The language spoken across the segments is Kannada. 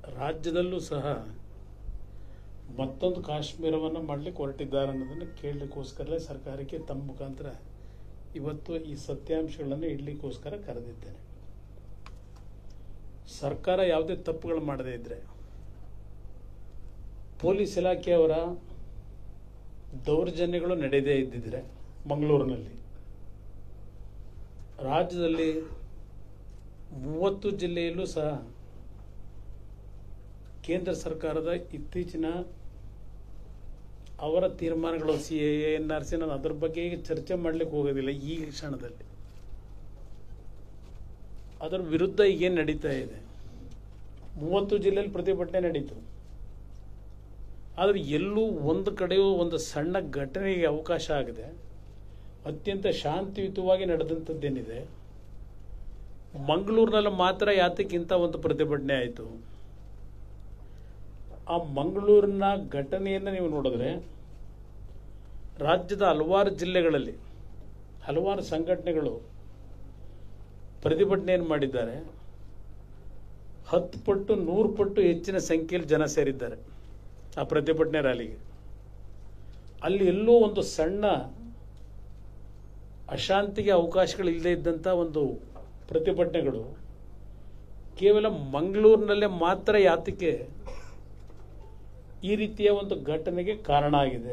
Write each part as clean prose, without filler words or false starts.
ರಾಜ್ಯದಲ್ಲೂ ಸಹ ಮತ್ತೊಂದು ಕಾಶ್ಮೀರವನ್ನು ಮಾಡಲಿಕ್ಕೆ ಹೊರಟಿದ್ದಾರೆ ಅನ್ನೋದನ್ನು ಕೇಳಲಿಕ್ಕೋಸ್ಕರಲೇ ಸರ್ಕಾರಕ್ಕೆ ತಮ್ಮ ಮುಖಾಂತರ ಇವತ್ತು ಈ ಸತ್ಯಾಂಶಗಳನ್ನು ಇಡಲಿಕ್ಕೋಸ್ಕರ ಕರೆದಿದ್ದೇನೆ. ಸರ್ಕಾರ ಯಾವುದೇ ತಪ್ಪುಗಳು ಮಾಡದೇ ಇದ್ದರೆ ಪೊಲೀಸ್ ಇಲಾಖೆಯವರ ದೌರ್ಜನ್ಯಗಳು ನಡೆಯದೇ ಇದ್ದಿದ್ರೆ ಮಂಗಳೂರಿನಲ್ಲಿ ರಾಜ್ಯದಲ್ಲಿ 30 ಜಿಲ್ಲೆಯಲ್ಲೂ ಸಹ ಕೇಂದ್ರ ಸರ್ಕಾರದ ಇತ್ತೀಚಿನ ಅವರ ತೀರ್ಮಾನಗಳು CAA NRC ನಾನು ಅದರ ಬಗ್ಗೆ ಈಗ ಚರ್ಚೆ ಮಾಡಲಿಕ್ಕೆ ಹೋಗೋದಿಲ್ಲ. ಈ ಕ್ಷಣದಲ್ಲಿ ಅದರ ವಿರುದ್ಧ ಈಗೇನು ನಡೀತಾ ಇದೆ, 30 ಜಿಲ್ಲೆಯಲ್ಲಿ ಪ್ರತಿಭಟನೆ ನಡೀತು. ಆದರೆ ಎಲ್ಲೂ ಒಂದು ಕಡೆಯೂ ಒಂದು ಸಣ್ಣ ಘಟನೆಗೆ ಅವಕಾಶ ಆಗಿದೆ. ಅತ್ಯಂತ ಶಾಂತಿಯುತವಾಗಿ ನಡೆದಂಥದ್ದೇನಿದೆ, ಮಂಗಳೂರಿನಲ್ಲಿ ಮಾತ್ರ ಯಾತಕ್ಕಿಂತ ಒಂದು ಪ್ರತಿಭಟನೆ ಆಯಿತು. ಆ ಮಂಗಳೂರಿನ ಘಟನೆಯನ್ನು ನೀವು ನೋಡಿದ್ರೆ ರಾಜ್ಯದ ಹಲವಾರು ಜಿಲ್ಲೆಗಳಲ್ಲಿ ಹಲವಾರು ಸಂಘಟನೆಗಳು ಪ್ರತಿಭಟನೆಯನ್ನು ಮಾಡಿದ್ದಾರೆ. 10 ಪಟ್ಟು 100 ಪಟ್ಟು ಹೆಚ್ಚಿನ ಸಂಖ್ಯೆಯಲ್ಲಿ ಜನ ಸೇರಿದ್ದಾರೆ ಆ ಪ್ರತಿಭಟನೆ ರ್ಯಾಲಿಗೆ. ಅಲ್ಲಿ ಎಲ್ಲೋ ಒಂದು ಸಣ್ಣ ಅಶಾಂತಿಗೆ ಅವಕಾಶಗಳಿಲ್ಲದೆ ಇದ್ದಂಥ ಒಂದು ಪ್ರತಿಭಟನೆಗಳು ಕೇವಲ ಮಂಗಳೂರಿನಲ್ಲೇ ಮಾತ್ರ ಯಾತಕ್ಕೆ ಈ ರೀತಿಯ ಒಂದು ಘಟನೆಗೆ ಕಾರಣ ಆಗಿದೆ.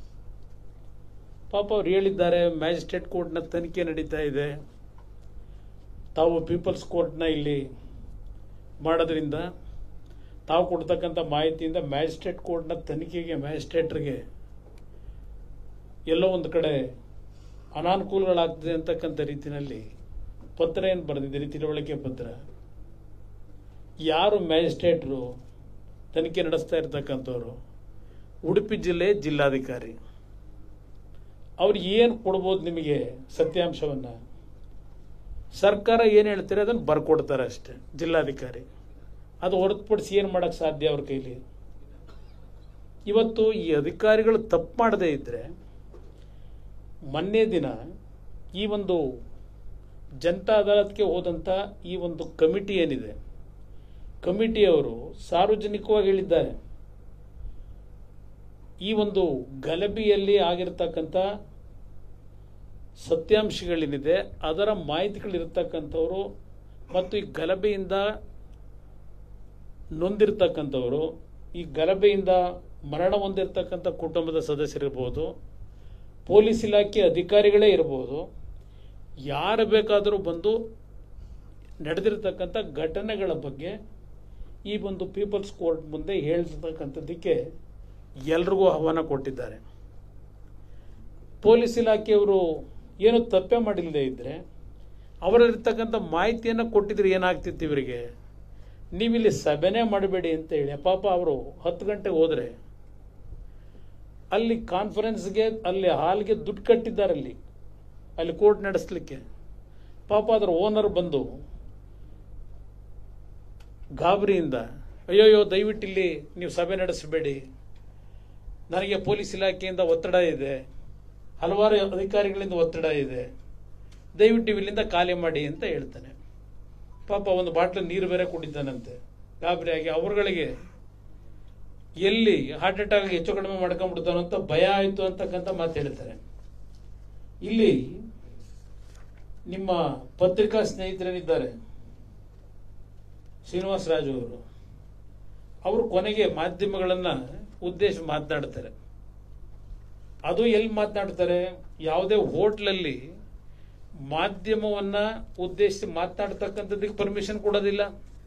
ಪಾಪ ಅವ್ರು ಹೇಳಿದ್ದಾರೆ, ಮ್ಯಾಜಿಸ್ಟ್ರೇಟ್ ಕೋರ್ಟ್ನ ತನಿಖೆ ನಡೀತಾ ಇದೆ, ತಾವು ಪೀಪಲ್ಸ್ ಕೋರ್ಟ್ನ ಇಲ್ಲಿ ಮಾಡೋದ್ರಿಂದ ತಾವು ಕೊಡ್ತಕ್ಕಂಥ ಮಾಹಿತಿಯಿಂದ ಮ್ಯಾಜಿಸ್ಟ್ರೇಟ್ ಕೋರ್ಟ್ನ ತನಿಖೆಗೆ ಮ್ಯಾಜಿಸ್ಟ್ರೇಟ್ರಿಗೆ ಎಲ್ಲೋ ಒಂದು ಕಡೆ ಅನಾನುಕೂಲಗಳಾಗ್ತದೆ ಅಂತಕ್ಕಂಥ ರೀತಿಯಲ್ಲಿ ಪತ್ರ ಏನು ಬರೆದಿದ್ದೀರಿ, ತಿಳುವಳಿಕೆ ಪತ್ರ. ಯಾರು ಮ್ಯಾಜಿಸ್ಟ್ರೇಟ್ರು ತನಿಖೆ ನಡೆಸ್ತಾ ಇರ್ತಕ್ಕಂಥವ್ರು? ಉಡುಪಿ ಜಿಲ್ಲೆ ಜಿಲ್ಲಾಧಿಕಾರಿ. ಅವ್ರು ಏನು ಕೊಡ್ಬೋದು ನಿಮಗೆ ಸತ್ಯಾಂಶವನ್ನು? ಸರ್ಕಾರ ಏನು ಹೇಳ್ತಾರೆ ಅದನ್ನು ಬರ್ಕೊಡ್ತಾರೆ ಅಷ್ಟೇ ಜಿಲ್ಲಾಧಿಕಾರಿ. ಅದು ಹೊರತುಪಡಿಸಿ ಏನು ಮಾಡೋಕ್ಕೆ ಸಾಧ್ಯ ಅವ್ರ ಕೈಲಿ? ಇವತ್ತು ಈ ಅಧಿಕಾರಿಗಳು ತಪ್ಪು ಮಾಡದೇ ಇದ್ದರೆ, ಮೊನ್ನೆ ದಿನ ಈ ಒಂದು ಜನತಾ ಅದಾಲತ್ಗೆ ಹೋದಂಥ ಈ ಒಂದು ಕಮಿಟಿ ಏನಿದೆ, ಕಮಿಟಿಯವರು ಸಾರ್ವಜನಿಕವಾಗಿ ಹೇಳಿದ್ದಾರೆ, ಈ ಒಂದು ಗಲಭೆಯಲ್ಲಿ ಆಗಿರತಕ್ಕಂಥ ಸತ್ಯಾಂಶಗಳೇನಿದೆ ಅದರ ಮಾಹಿತಿಗಳಿರ್ತಕ್ಕಂಥವರು ಮತ್ತು ಈ ಗಲಭೆಯಿಂದ ನೊಂದಿರ್ತಕ್ಕಂಥವರು, ಈ ಗಲಭೆಯಿಂದ ಮರಣ ಹೊಂದಿರತಕ್ಕಂಥ ಕುಟುಂಬದ ಸದಸ್ಯರಿರ್ಬೋದು, ಪೊಲೀಸ್ ಇಲಾಖೆ ಅಧಿಕಾರಿಗಳೇ ಇರ್ಬೋದು, ಯಾರು ಬೇಕಾದರೂ ಬಂದು ನಡೆದಿರ್ತಕ್ಕಂಥ ಘಟನೆಗಳ ಬಗ್ಗೆ ಈ ಒಂದು ಪೀಪಲ್ಸ್ ಕೋರ್ಟ್ ಮುಂದೆ ಹೇಳ್ತಕ್ಕಂಥದ್ದಕ್ಕೆ ಎಲ್ರಿಗೂ ಆಹ್ವಾನ ಕೊಟ್ಟಿದ್ದಾರೆ. ಪೊಲೀಸ್ ಇಲಾಖೆಯವರು ಏನು ತಪ್ಪೇ ಮಾಡಿಲ್ಲದೆ ಇದ್ದರೆ ಅವರಲ್ಲಿರ್ತಕ್ಕಂಥ ಮಾಹಿತಿಯನ್ನು ಕೊಟ್ಟಿದ್ರೆ ಏನಾಗ್ತಿತ್ತು ಇವರಿಗೆ? ನೀವಿಲ್ಲಿ ಸಭೆನೇ ಮಾಡಬೇಡಿ ಅಂತ ಹೇಳಿ ಪಾಪ ಅವರು 10 ಗಂಟೆಗೆ ಹೋದರೆ ಅಲ್ಲಿ ಕಾನ್ಫರೆನ್ಸ್ಗೆ ಅಲ್ಲಿ ಹಾಲ್ಗೆ ದುಡ್ಡು ಕಟ್ಟಿದ್ದಾರೆ, ಅಲ್ಲಿ ಕೋರ್ಟ್ ನಡೆಸಲಿಕ್ಕೆ. ಪಾಪ ಅದರ ಓನರ್ ಬಂದು ಗಾಬರಿಯಿಂದ, ಅಯ್ಯೋಯ್ಯೋ ದಯವಿಟ್ಟು ಇಲ್ಲಿ ನೀವು ಸಭೆ ನಡೆಸಬೇಡಿ, ನನಗೆ ಪೊಲೀಸ್ ಇಲಾಖೆಯಿಂದ ಒತ್ತಡ ಇದೆ, ಹಲವಾರು ಅಧಿಕಾರಿಗಳಿಂದ ಒತ್ತಡ ಇದೆ, ದಯವಿಟ್ಟು ನೀವು ಇಲ್ಲಿಂದ ಖಾಲಿ ಮಾಡಿ ಅಂತ ಹೇಳ್ತಾನೆ. ಪಾಪ ಒಂದು ಬಾಟ್ಲು ನೀರು ಬೇರೆ ಕುಡಿತಾನಂತೆ ಗಾಬರಿಯಾಗಿ. ಅವರುಗಳಿಗೆ ಎಲ್ಲಿ ಹಾರ್ಟ್ ಅಟ್ಯಾಕ್ ಹೆಚ್ಚು ಕಡಿಮೆ ಮಾಡ್ಕೊಂಡ್ಬಿಡ್ತಾನೋ ಅಂತ ಭಯ ಆಯಿತು ಅಂತಕ್ಕಂಥ ಮಾತು ಹೇಳ್ತಾರೆ. ಇಲ್ಲಿ ನಿಮ್ಮ ಪತ್ರಿಕಾ ಸ್ನೇಹಿತರೇನಿದ್ದಾರೆ, ಶ್ರೀನಿವಾಸ ರಾಜು ಅವರು ಕೊನೆಗೆ ಮಾಧ್ಯಮಗಳನ್ನು ಉದ್ದೇಶಿಸಿ ಮಾತನಾಡ್ತಾರೆ. ಅದು ಎಲ್ಲಿ ಮಾತನಾಡ್ತಾರೆ? ಯಾವುದೇ ಹೋಟ್ಲಲ್ಲಿ ಮಾಧ್ಯಮವನ್ನ ಉದ್ದೇಶಿಸಿ ಮಾತನಾಡ್ತಕ್ಕಂಥದ್ದಕ್ಕೆ ಪರ್ಮಿಷನ್ ಕೊಡೋದಿಲ್ಲ.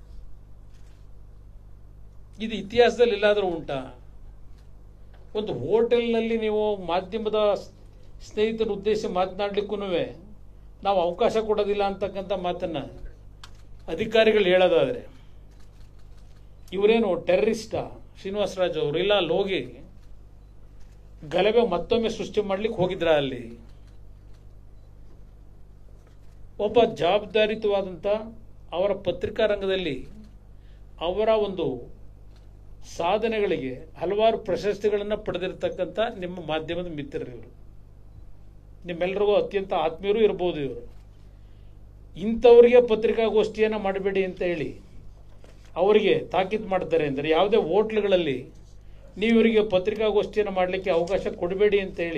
ಇದು ಇತಿಹಾಸದಲ್ಲಿ ಎಲ್ಲಾದರೂ ಉಂಟಾ? ಒಂದು ಹೋಟೆಲ್ನಲ್ಲಿ ನೀವು ಮಾಧ್ಯಮದ ಸ್ನೇಹಿತರ ಉದ್ದೇಶಿಸಿ ಮಾತನಾಡ್ಲಿಕ್ಕೂ ನಾವು ಅವಕಾಶ ಕೊಡೋದಿಲ್ಲ ಅಂತಕ್ಕಂಥ ಮಾತನ್ನ ಅಧಿಕಾರಿಗಳು ಹೇಳೋದಾದ್ರೆ, ಇವರೇನು ಟೆರರಿಸ್ಟಾ ಶ್ರೀನಿವಾಸರಾಜ್ ಅವರು? ಇಲ್ಲ, ಅಲ್ಲಿ ಹೋಗಿ ಗಲಭೆ ಮತ್ತೊಮ್ಮೆ ಸೃಷ್ಟಿ ಮಾಡ್ಲಿಕ್ಕೆ ಹೋಗಿದ್ರ? ಅಲ್ಲಿ ಒಬ್ಬ ಜವಾಬ್ದಾರಿಯುತವಾದಂಥ ಅವರ ಪತ್ರಿಕಾ ರಂಗದಲ್ಲಿ ಅವರ ಒಂದು ಸಾಧನೆಗಳಿಗೆ ಹಲವಾರು ಪ್ರಶಸ್ತಿಗಳನ್ನು ಪಡೆದಿರತಕ್ಕಂಥ ನಿಮ್ಮ ಮಾಧ್ಯಮದ ಮಿತ್ರರು ಇವರು, ನಿಮ್ಮೆಲ್ಲರಿಗೂ ಅತ್ಯಂತ ಆತ್ಮೀಯರು ಇರಬಹುದು ಇವರು. ಇಂಥವರಿಗೆ ಪತ್ರಿಕಾಗೋಷ್ಠಿಯನ್ನು ಮಾಡಬೇಡಿ ಅಂತ ಹೇಳಿ ಅವರಿಗೆ ತಾಕೀತು ಮಾಡ್ತಾರೆ ಅಂದರೆ ಯಾವುದೇ ಹೋಟ್ಲುಗಳಲ್ಲಿ ನೀವು ಇವರಿಗೆ ಪತ್ರಿಕಾಗೋಷ್ಠಿಯನ್ನು ಮಾಡಲಿಕ್ಕೆ ಅವಕಾಶ ಕೊಡಬೇಡಿ ಅಂತೇಳಿ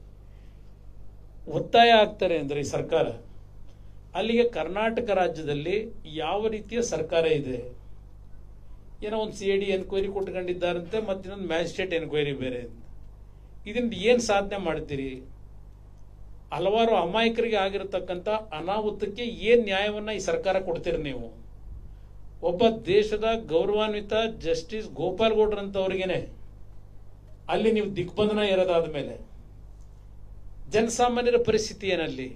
ಒತ್ತಾಯ ಆಗ್ತಾರೆ ಅಂದರೆ ಈ ಸರ್ಕಾರ, ಅಲ್ಲಿಗೆ ಕರ್ನಾಟಕ ರಾಜ್ಯದಲ್ಲಿ ಯಾವ ರೀತಿಯ ಸರ್ಕಾರ ಇದೆ? ಏನೋ ಒಂದು CID ಎನ್ಕ್ವೈರಿ ಕೊಟ್ಕೊಂಡಿದ್ದಾರಂತೆ, ಮತ್ತಿನ್ನೊಂದು ಮ್ಯಾಜಿಸ್ಟ್ರೇಟ್ ಎನ್ಕ್ವೈರಿ ಬೇರೆ. ಇದರಿಂದ ಏನು ಸಾಧನೆ ಮಾಡ್ತೀರಿ? ಹಲವಾರು ಅಮಾಯಕರಿಗೆ ಆಗಿರತಕ್ಕಂಥ ಅನಾಹುತಕ್ಕೆ ಏನು ನ್ಯಾಯವನ್ನು ಈ ಸರ್ಕಾರ ಕೊಡ್ತೀರಿ ನೀವು? ಒಬ್ಬ ದೇಶದ ಗೌರವಾನ್ವಿತ ಜಸ್ಟಿಸ್ ಗೋಪಾಲ್ ಗೌಡ್ರಂತವ್ರಿಗೇನೆ ಅಲ್ಲಿ ನೀವು ದಿಗ್ಬಂಧನ ಇರೋದಾದ ಮೇಲೆ ಜನಸಾಮಾನ್ಯರ ಪರಿಸ್ಥಿತಿ ಏನಲ್ಲಿ?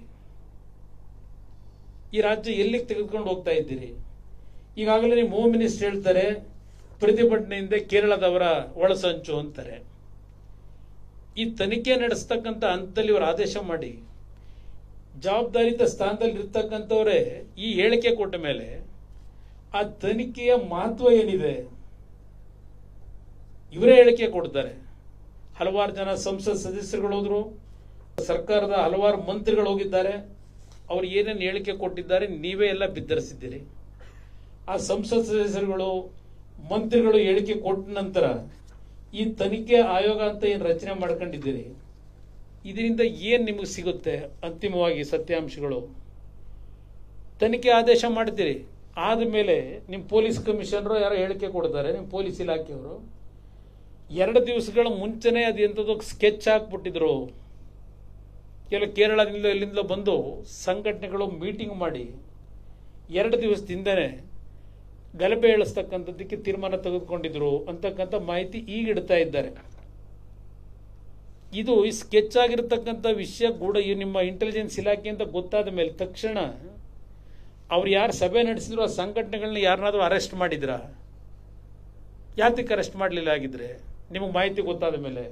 ಈ ರಾಜ್ಯ ಎಲ್ಲಿಗೆ ತೆಗೆದುಕೊಂಡು ಹೋಗ್ತಾ ಇದ್ದೀರಿ? ಈಗಾಗಲೇ ನೀವು ಹೋಮ್ ಮಿನಿಸ್ಟರ್ ಹೇಳ್ತಾರೆ ಪ್ರತಿಭಟನೆಯಿಂದ ಕೇರಳದವರ ಒಳಸಂಚು ಅಂತಾರೆ. ಈ ತನಿಖೆ ನಡೆಸ್ತಕ್ಕಂಥ ಹಂತದಲ್ಲಿ ಇವರು ಆದೇಶ ಮಾಡಿ ಜವಾಬ್ದಾರಿತ ಸ್ಥಾನದಲ್ಲಿ ಇರ್ತಕ್ಕಂಥವರೇ ಈ ಹೇಳಿಕೆ ಕೊಟ್ಟ ಮೇಲೆ ಆ ತನಿಖೆಯ ಮಹತ್ವ ಏನಿದೆ? ಇವರೇ ಹೇಳಿಕೆ ಕೊಡ್ತಾರೆ. ಹಲವಾರು ಜನ ಸಂಸತ್ ಸದಸ್ಯರುಗಳು ಹೋದ್ರು, ಸರ್ಕಾರದ ಹಲವಾರು ಮಂತ್ರಿಗಳು ಹೋಗಿದ್ದಾರೆ. ಅವ್ರು ಏನೇನು ಹೇಳಿಕೆ ಕೊಟ್ಟಿದ್ದಾರೆ ನೀವೇ ಎಲ್ಲ ಬಿತ್ತರಿಸಿದ್ದೀರಿ. ಆ ಸಂಸತ್ ಸದಸ್ಯರುಗಳು ಮಂತ್ರಿಗಳು ಹೇಳಿಕೆ ಕೊಟ್ಟ ನಂತರ ಈ ತನಿಖೆ ಆಯೋಗ ಅಂತ ಏನು ರಚನೆ ಮಾಡ್ಕೊಂಡಿದ್ದೀರಿ, ಇದರಿಂದ ಏನು ನಿಮಗೆ ಸಿಗುತ್ತೆ ಅಂತಿಮವಾಗಿ ಸತ್ಯಾಂಶಗಳು? ತನಿಖೆ ಆದೇಶ ಮಾಡ್ತೀರಿ, ಆದಮೇಲೆ ನಿಮ್ಮ ಪೊಲೀಸ್ ಕಮಿಷನರು ಯಾರೋ ಹೇಳಿಕೆ ಕೊಡ್ತಾರೆ, ನಿಮ್ಮ ಪೊಲೀಸ್ ಇಲಾಖೆಯವರು 2 ದಿವಸಗಳ ಮುಂಚೆನೇ ಅದೆಂಥದ್ದು ಸ್ಕೆಚ್ ಹಾಕ್ಬಿಟ್ಟಿದ್ರು. ಕೇರಳದಿಂದ ಎಲ್ಲಿಂದ ಬಂದು ಸಂಘಟನೆಗಳು ಮೀಟಿಂಗ್ ಮಾಡಿ 2 ದಿವಸದಿಂದನೇ ಗಲಭೆ ಇಳಿಸ್ತಕ್ಕಂಥದ್ದಕ್ಕೆ ತೀರ್ಮಾನ ತೆಗೆದುಕೊಂಡಿದ್ರು ಅಂತಕ್ಕಂಥ ಮಾಹಿತಿ ಈಗ ಇಡ್ತಾ ಇದ್ದಾರೆ. ಇದು ಈ ಸ್ಕೆಚ್ ಆಗಿರತಕ್ಕಂಥ ವಿಷಯ ಕೂಡ ಈ ನಿಮ್ಮ ಇಂಟೆಲಿಜೆನ್ಸ್ ಇಲಾಖೆ ಅಂತ ಗೊತ್ತಾದ ಮೇಲೆ ತಕ್ಷಣ ಅವ್ರು ಯಾರು ಸಭೆ ನಡೆಸಿದ್ರು ಆ ಸಂಘಟನೆಗಳನ್ನ ಯಾರನ್ನಾದ್ರೂ ಅರೆಸ್ಟ್ ಮಾಡಿದ್ರ? ಯಾತಕ್ಕೆ ಅರೆಸ್ಟ್ ಮಾಡಲಿಲ್ಲ? ಆಗಿದ್ರೆ ನಿಮಗೆ ಮಾಹಿತಿ ಗೊತ್ತಾದ ಮೇಲೆ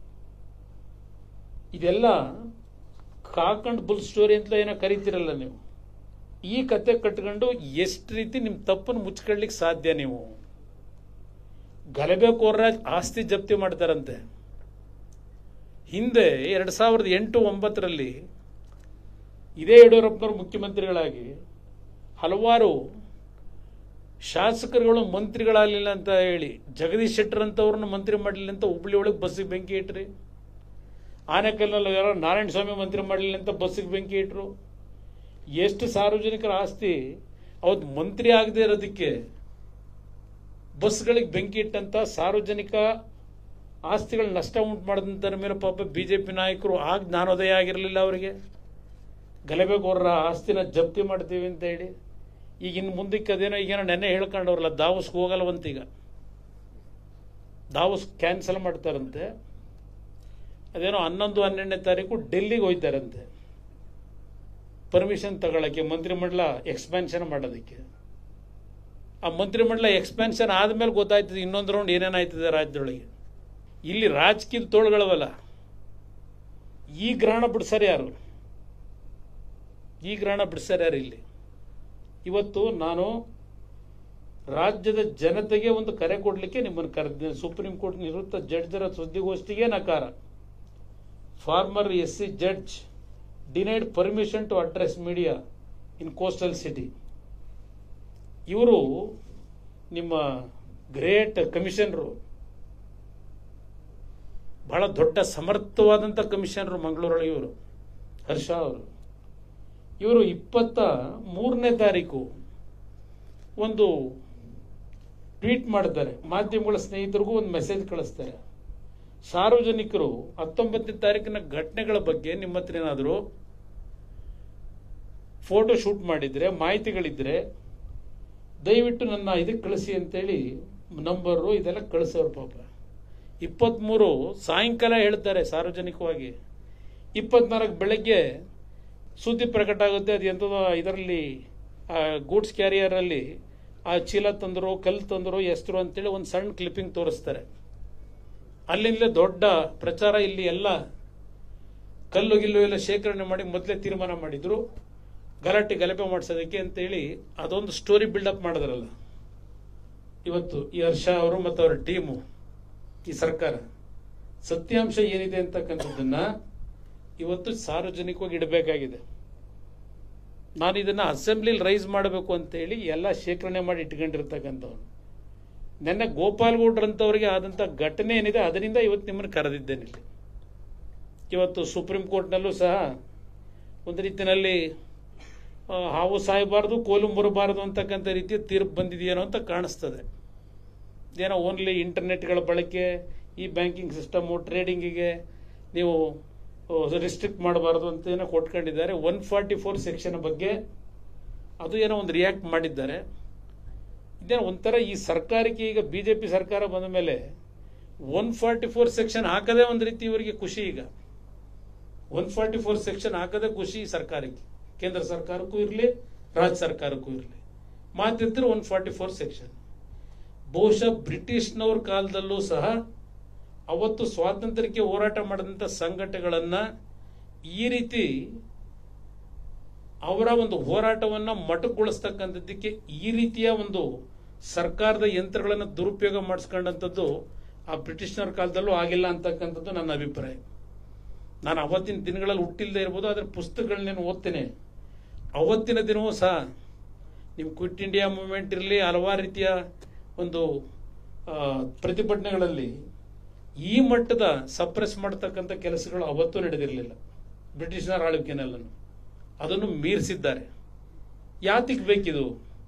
ಇದೆಲ್ಲ ಕಾಕಂಡ್ ಬುಲ್ ಸ್ಟೋರಿ ಅಂತ ಏನೋ ಕರಿತೀರಲ್ಲ ನೀವು, ಈ ಕತೆ ಕಟ್ಕೊಂಡು ಎಷ್ಟು ರೀತಿ ನಿಮ್ಮ ತಪ್ಪನ್ನು ಮುಚ್ಕೊಳ್ಳಿಕ್ಕೆ ಸಾಧ್ಯ? ನೀವು ಗಲಭೆಕೋರರ ಆಸ್ತಿ ಜಪ್ತಿ ಮಾಡ್ತಾರಂತೆ. ಹಿಂದೆ 2008-09 ಇದೇ ಯಡಿಯೂರಪ್ಪನವರು ಮುಖ್ಯಮಂತ್ರಿಗಳಾಗಿ ಹಲವಾರು ಶಾಸಕರುಗಳು ಮಂತ್ರಿಗಳಾಗಲಿಲ್ಲ ಅಂತ ಹೇಳಿ ಜಗದೀಶ್ ಶೆಟ್ಟರ್ ಅಂತವ್ರನ್ನ ಮಂತ್ರಿ ಮಾಡಲಿಲ್ಲ ಅಂತ ಹುಬ್ಳಿ ಒಳಗೆ ಬಸ್ಸಿಗೆ ಬೆಂಕಿ ಇಟ್ರಿ. ಆನೇಕಲ್ನಲ್ಲಿ ಯಾರೋ ನಾರಾಯಣ ಸ್ವಾಮಿ ಮಂತ್ರಿ ಮಾಡಲಿಲ್ಲ ಅಂತ ಬಸ್ಸಿಗೆ ಬೆಂಕಿ ಇಟ್ರು. ಎಷ್ಟು ಸಾರ್ವಜನಿಕರ ಆಸ್ತಿ ಅವತ್ತು ಮಂತ್ರಿ ಆಗದೆ ಇರೋದಕ್ಕೆ ಬಸ್ಗಳಿಗೆ ಬೆಂಕಿ ಇಟ್ಟಂತ ಸಾರ್ವಜನಿಕ ಆಸ್ತಿಗಳು ನಷ್ಟ ಉಂಟು ಮಾಡಿದಂತರ ಮೇಲೆ ಪಾಪ ಬಿಜೆಪಿ ನಾಯಕರು ಆಗ ಜ್ಞಾನೋದಯ ಆಗಿರಲಿಲ್ಲ. ಅವರಿಗೆ ಗಲಭೆಗೋರರ ಆಸ್ತಿನ ಜಪ್ತಿ ಮಾಡ್ತೀವಿ ಅಂತ ಹೇಳಿ ಈಗ ಇನ್ನು ಮುಂದಕ್ಕೆ ಅದೇನೋ ಈಗೇನೋ ನೆನ್ನೆ ಹೇಳ್ಕೊಂಡವ್ರಲ್ಲ, ದಾವಸ್ಗೆ ಹೋಗಲ್ವಂತೀಗ, ದಾವಸ್ ಕ್ಯಾನ್ಸಲ್ ಮಾಡ್ತಾರಂತೆ. ಅದೇನೋ 11-12ನೇ ತಾರೀಕು ಡೆಲ್ಲಿಗೆ ಹೋಯ್ತಾರಂತೆ ಪರ್ಮಿಷನ್ ತಗೊಳ್ಳೋಕ್ಕೆ, ಮಂತ್ರಿಮಂಡಲ ಎಕ್ಸ್ಪ್ಯಾನ್ಷನ್ ಮಾಡೋದಕ್ಕೆ. ಆ ಮಂತ್ರಿಮಂಡಲ ಎಕ್ಸ್ಪ್ಯಾನ್ಷನ್ ಆದಮೇಲೆ ಗೊತ್ತಾಯ್ತದೆ ಇನ್ನೊಂದು ರೌಂಡ್ ಏನೇನಾಯ್ತದೆ ರಾಜ್ಯದೊಳಗೆ. ಇಲ್ಲಿ ರಾಜಕೀಯದ ತೋಳುಗಳವಲ್ಲ. ಈ ಗ್ರಹಣ ಬಿಡಿಸ್ಯಾರ ಯಾರು? ಈ ಗ್ರಹಣ ಬಿಡಿಸ್ಯಾರ ಯಾರು? ಇಲ್ಲಿ ಇವತ್ತು ನಾನು ರಾಜ್ಯದ ಜನತೆಗೆ ಒಂದು ಕರೆ ಕೊಡಲಿಕ್ಕೆ ನಿಮ್ಮನ್ನು ಕರೆದಿದ್ದೇನೆ. ಸುಪ್ರೀಂ ಕೋರ್ಟ್ ನಿವೃತ್ತ ಜಡ್ಜರ ಸುದ್ದಿಗೋಷ್ಠಿಗೆ ನಕಾರ. Former SC judge denied permission to address media in coastal city. ಇವರು ನಿಮ್ಮ ಗ್ರೇಟ್ ಕಮಿಷನರು, ಬಹಳ ದೊಡ್ಡ ಸಮರ್ಥವಾದಂಥ ಕಮಿಷನರು ಮಂಗಳೂರಲ್ಲಿ ಇವರು, ಹರ್ಷ ಅವರು. ಇವರು 23ನೇ ತಾರೀಕು ಒಂದು ಟ್ವೀಟ್ ಮಾಡ್ತಾರೆ, ಮಾಧ್ಯಮಗಳ ಸ್ನೇಹಿತರಿಗೂ ಒಂದು ಮೆಸೇಜ್ ಕಳಿಸ್ತಾರೆ. ಸಾರ್ವಜನಿಕರು 19ನೇ ತಾರೀಕಿನ ಘಟನೆಗಳ ಬಗ್ಗೆ ನಿಮ್ಮ ಹತ್ರ ಏನಾದರೂ ಫೋಟೋ ಶೂಟ್ ಮಾಡಿದ್ರೆ, ಮಾಹಿತಿಗಳಿದ್ರೆ ದಯವಿಟ್ಟು ನನ್ನ ಇದಕ್ಕೆ ಕಳಿಸಿ ಅಂತೇಳಿ ನಂಬರು ಇದೆಲ್ಲ ಕಳಿಸೋರು. ಪಾಪ 23 ಸಾಯಂಕಾಲ ಹೇಳ್ತಾರೆ ಸಾರ್ವಜನಿಕವಾಗಿ, 24 ಬೆಳಗ್ಗೆ ಸುದ್ದಿ ಪ್ರಕಟ ಆಗುತ್ತೆ. ಅದು ಎಂಥದೋ ಇದರಲ್ಲಿ ಗೂಡ್ಸ್ ಕ್ಯಾರಿಯರಲ್ಲಿ ಆ ಚೀಲ ತಂದರು, ಕಲ್ಲು ತಂದರು, ಎಸ್ತರು ಅಂತೇಳಿ ಒಂದು ಸಣ್ಣ ಕ್ಲಿಪ್ಪಿಂಗ್ ತೋರಿಸ್ತಾರೆ. ಅಲ್ಲಿಂದಲೇ ದೊಡ್ಡ ಪ್ರಚಾರ. ಇಲ್ಲಿ ಎಲ್ಲ ಕಲ್ಲು ಗಿಲ್ಲು ಎಲ್ಲ ಶೇಖರಣೆ ಮಾಡಿ ಮೊದಲೇ ತೀರ್ಮಾನ ಮಾಡಿದ್ರು ಗಲಭೆ ಮಾಡಿಸೋದಕ್ಕೆ ಅಂತೇಳಿ ಅದೊಂದು ಸ್ಟೋರಿ ಬಿಲ್ಡಪ್ ಮಾಡಿದ್ರಲ್ಲ. ಇವತ್ತು ಈ ಹರ್ಷ ಅವರು ಮತ್ತು ಅವರ ಟೀಮು, ಈ ಸರ್ಕಾರ ಸತ್ಯಾಂಶ ಏನಿದೆ ಅಂತಕ್ಕಂಥದ್ದನ್ನ ಇವತ್ತು ಸಾರ್ವಜನಿಕವಾಗಿ ಇಡಬೇಕಾಗಿದೆ. ನಾನು ಇದನ್ನ ಅಸೆಂಬ್ಲಿಲಿ ರೈಸ್ ಮಾಡಬೇಕು ಅಂತೇಳಿ ಎಲ್ಲ ಶೇಖರಣೆ ಮಾಡಿ ಇಟ್ಕೊಂಡಿರ್ತಕ್ಕಂಥವ್ರು. ನೆನ್ನೆ ಗೋಪಾಲ್ಗೌಡ್ರಂಥವ್ರಿಗೆ ಆದಂಥ ಘಟನೆ ಏನಿದೆ ಅದರಿಂದ ಇವತ್ತು ನಿಮ್ಮನ್ನು ಕರೆದಿದ್ದೇನೆ ಇಲ್ಲಿ. ಇವತ್ತು ಸುಪ್ರೀಂ ಕೋರ್ಟ್ನಲ್ಲೂ ಸಹ ಒಂದು ರೀತಿಯಲ್ಲಿ ಹಾವು ಸಾಯಬಾರ್ದು ಕೋಲು ಮುರಬಾರ್ದು ಅಂತಕ್ಕಂಥ ರೀತಿಯ ತೀರ್ಪು ಬಂದಿದೆಯೇನೋ ಅಂತ ಕಾಣಿಸ್ತದೆ. ಏನೋ ಓನ್ಲಿ ಇಂಟರ್ನೆಟ್ಗಳ ಬಳಕೆ, ಈ ಬ್ಯಾಂಕಿಂಗ್ ಸಿಸ್ಟಮು, ಟ್ರೇಡಿಂಗಿಗೆ ನೀವು ರಿಸ್ಟ್ರಿಕ್ಟ್ ಮಾಡಬಾರ್ದು ಅಂತ ಏನೋ ಕೊಟ್ಕೊಂಡಿದ್ದಾರೆ. 144 ಸೆಕ್ಷನ್ ಬಗ್ಗೆ ಅದು ಏನೋ ಒಂದು ರಿಯಾಕ್ಟ್ ಮಾಡಿದ್ದಾರೆ. ಇದೇನೋ ಒಂಥರ ಈ ಸರ್ಕಾರಕ್ಕೆ ಈಗ BJP ಸರ್ಕಾರ ಬಂದ ಮೇಲೆ 144 ಸೆಕ್ಷನ್ ಹಾಕದೇ ಒಂದು ರೀತಿ ಇವರಿಗೆ ಖುಷಿ. ಈಗ 144 ಸೆಕ್ಷನ್ ಹಾಕದೇ ಖುಷಿ ಈ ಸರ್ಕಾರಕ್ಕೆ, ಕೇಂದ್ರ ಸರ್ಕಾರಕ್ಕೂ ಇರಲಿ ರಾಜ್ಯ ಸರ್ಕಾರಕ್ಕೂ ಇರಲಿ. ಮಾತಿರ್ತಾರೆ 144 ಸೆಕ್ಷನ್. ಬಹುಶಃ ಬ್ರಿಟಿಷ್ನವ್ರ ಕಾಲದಲ್ಲೂ ಸಹ ಅವತ್ತು ಸ್ವಾತಂತ್ರ್ಯಕ್ಕೆ ಹೋರಾಟ ಮಾಡಿದಂಥ ಸಂಘಟನೆಗಳನ್ನು ಈ ರೀತಿ ಅವರ ಒಂದು ಹೋರಾಟವನ್ನು ಮೊಟಕುಗೊಳಿಸ್ತಕ್ಕಂಥದ್ದಕ್ಕೆ ಈ ರೀತಿಯ ಒಂದು ಸರ್ಕಾರದ ಯಂತ್ರಗಳನ್ನು ದುರುಪಯೋಗ ಮಾಡಿಸ್ಕೊಂಡಂಥದ್ದು ಆ ಬ್ರಿಟಿಷ್ನವ್ರ ಕಾಲದಲ್ಲೂ ಆಗಿಲ್ಲ ಅಂತಕ್ಕಂಥದ್ದು ನನ್ನ ಅಭಿಪ್ರಾಯ. ನಾನು ಅವತ್ತಿನ ದಿನಗಳಲ್ಲಿ ಹುಟ್ಟಿಲ್ಲದೆ ಇರ್ಬೋದು, ಆದರೆ ಪುಸ್ತಕಗಳನ್ನೇನು ಓದ್ತೇನೆ. ಅವತ್ತಿನ ದಿನವೂ ಸಹ ನಿಮ್ಮ ಕ್ವಿಟ್ ಇಂಡಿಯಾ ಮೂವ್ಮೆಂಟ್ ಇರಲಿ, ಹಲವಾರು ರೀತಿಯ ಒಂದು ಪ್ರತಿಭಟನೆಗಳಲ್ಲಿ ಈ ಮಟ್ಟದ ಸಪ್ರೆಸ್ ಮಾಡತಕ್ಕಂಥ ಕೆಲಸಗಳು ಅವತ್ತೂ ನಡೆದಿರಲಿಲ್ಲ. ಬ್ರಿಟಿಷರ ಆಳ್ವಿಕೆನೆಲ್ಲನು ಅದನ್ನು ಮೀರಿಸಿದ್ದಾರೆ. ಯಾತಿಗೆ ಬೇಕಿದು?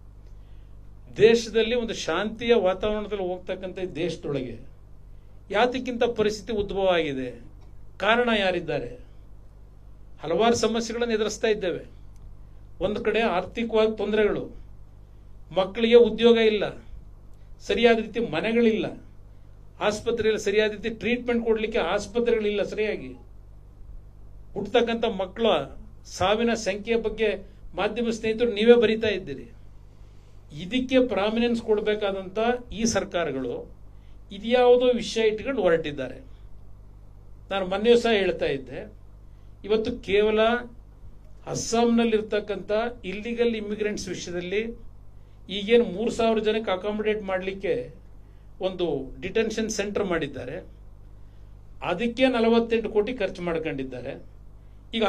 ದೇಶದಲ್ಲಿ ಒಂದು ಶಾಂತಿಯ ವಾತಾವರಣದಲ್ಲಿ ಹೋಗ್ತಕ್ಕಂಥ ದೇಶದೊಳಗೆ ಯಾತಕ್ಕಿಂತ ಪರಿಸ್ಥಿತಿ ಉದ್ಭವ ಆಗಿದೆ? ಕಾರಣ ಯಾರಿದ್ದಾರೆ? ಹಲವಾರು ಸಮಸ್ಯೆಗಳನ್ನು ಎದುರಿಸ್ತಾ ಇದ್ದೇವೆ. ಒಂದು ಕಡೆ ಆರ್ಥಿಕವಾಗಿ ತೊಂದರೆಗಳು, ಮಕ್ಕಳಿಗೆ ಉದ್ಯೋಗ ಇಲ್ಲ, ಸರಿಯಾದ ರೀತಿ ಮನೆಗಳಿಲ್ಲ, ಆಸ್ಪತ್ರೆಯಲ್ಲಿ ಸರಿಯಾದ ರೀತಿ ಟ್ರೀಟ್ಮೆಂಟ್ ಕೊಡಲಿಕ್ಕೆ ಆಸ್ಪತ್ರೆಗಳಿಲ್ಲ, ಸರಿಯಾಗಿ ಹುಟ್ಟತಕ್ಕಂಥ ಮಕ್ಕಳ ಸಾವಿನ ಸಂಖ್ಯೆಯ ಬಗ್ಗೆ ಮಾಧ್ಯಮ ಸ್ನೇಹಿತರು ನೀವೇ ಬರೀತಾ ಇದ್ದೀರಿ. ಇದಕ್ಕೆ ಪ್ರಾಮಿನೆನ್ಸ್ ಕೊಡಬೇಕಾದಂಥ ಈ ಸರ್ಕಾರಗಳು ಇದ್ಯಾವುದೋ ವಿಷಯ ಇಟ್ಕೊಂಡು ಹೊರಟಿದ್ದಾರೆ. ನಾನು ಮೊನ್ನೆ ಸಹ ಹೇಳ್ತಾ ಇದ್ದೆ, ಇವತ್ತು ಕೇವಲ ಅಸ್ಸಾಂನಲ್ಲಿರ್ತಕ್ಕಂಥ ಇಲ್ಲಿಗಲ್ ಇಮಿಗ್ರೆಂಟ್ಸ್ ವಿಷಯದಲ್ಲಿ ಈಗೇನು 3,000 ಜನಕ್ಕೆ ಅಕಾಮಿಡೇಟ್ ಮಾಡಲಿಕ್ಕೆ ಒಂದು ಡಿಟೆನ್ಷನ್ ಸೆಂಟರ್ ಮಾಡಿದ್ದಾರೆ. ಅದಕ್ಕೆ 48 ಕೋಟಿ ಖರ್ಚು ಮಾಡ್ಕೊಂಡಿದ್ದಾರೆ. ಈಗ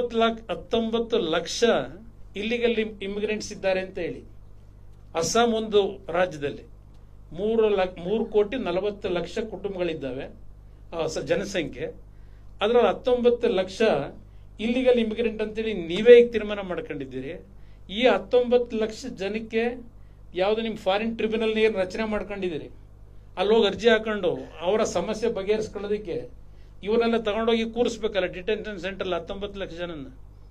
19 ಲಕ್ಷ ಇಲ್ಲಿಗಲ್ ಇಮಿಗ್ರೆಂಟ್ಸ್ ಇದ್ದಾರೆ ಅಂತ ಹೇಳಿ. ಅಸ್ಸಾಂ ಒಂದು ರಾಜ್ಯದಲ್ಲಿ 3 ಕೋಟಿ 40 ಲಕ್ಷ ಕುಟುಂಬಗಳಿದ್ದಾವೆ ಜನಸಂಖ್ಯೆ. ಅದರಲ್ಲಿ 19 ಲಕ್ಷ ಇಲ್ಲಿಗಲ್ ಇಮಿಗ್ರೆಂಟ್ ಅಂತೇಳಿ ನೀವೇ ಈಗ ತೀರ್ಮಾನ ಮಾಡ್ಕೊಂಡಿದ್ದೀರಿ. ಈ 19 ಲಕ್ಷ ಜನಕ್ಕೆ ಯಾವುದು ನಿಮ್ಮ ಫಾರಿನ್ ಟ್ರಿಬ್ಯುನಲ್ ಏನು ರಚನೆ ಮಾಡ್ಕೊಂಡಿದ್ದೀರಿ, ಅಲ್ಲಿ ಹೋಗಿ ಅರ್ಜಿ ಹಾಕೊಂಡು ಅವರ ಸಮಸ್ಯೆ ಬಗೆಹರಿಸ್ಕೊಳ್ಳೋದಕ್ಕೆ ಇವನ್ನೆಲ್ಲ ತಗೊಂಡೋಗಿ ಕೂರಿಸ್ಬೇಕಲ್ಲ ಡಿಟೆನ್ಷನ್ ಸೆಂಟರ್. 19 ಲಕ್ಷ ಜನನ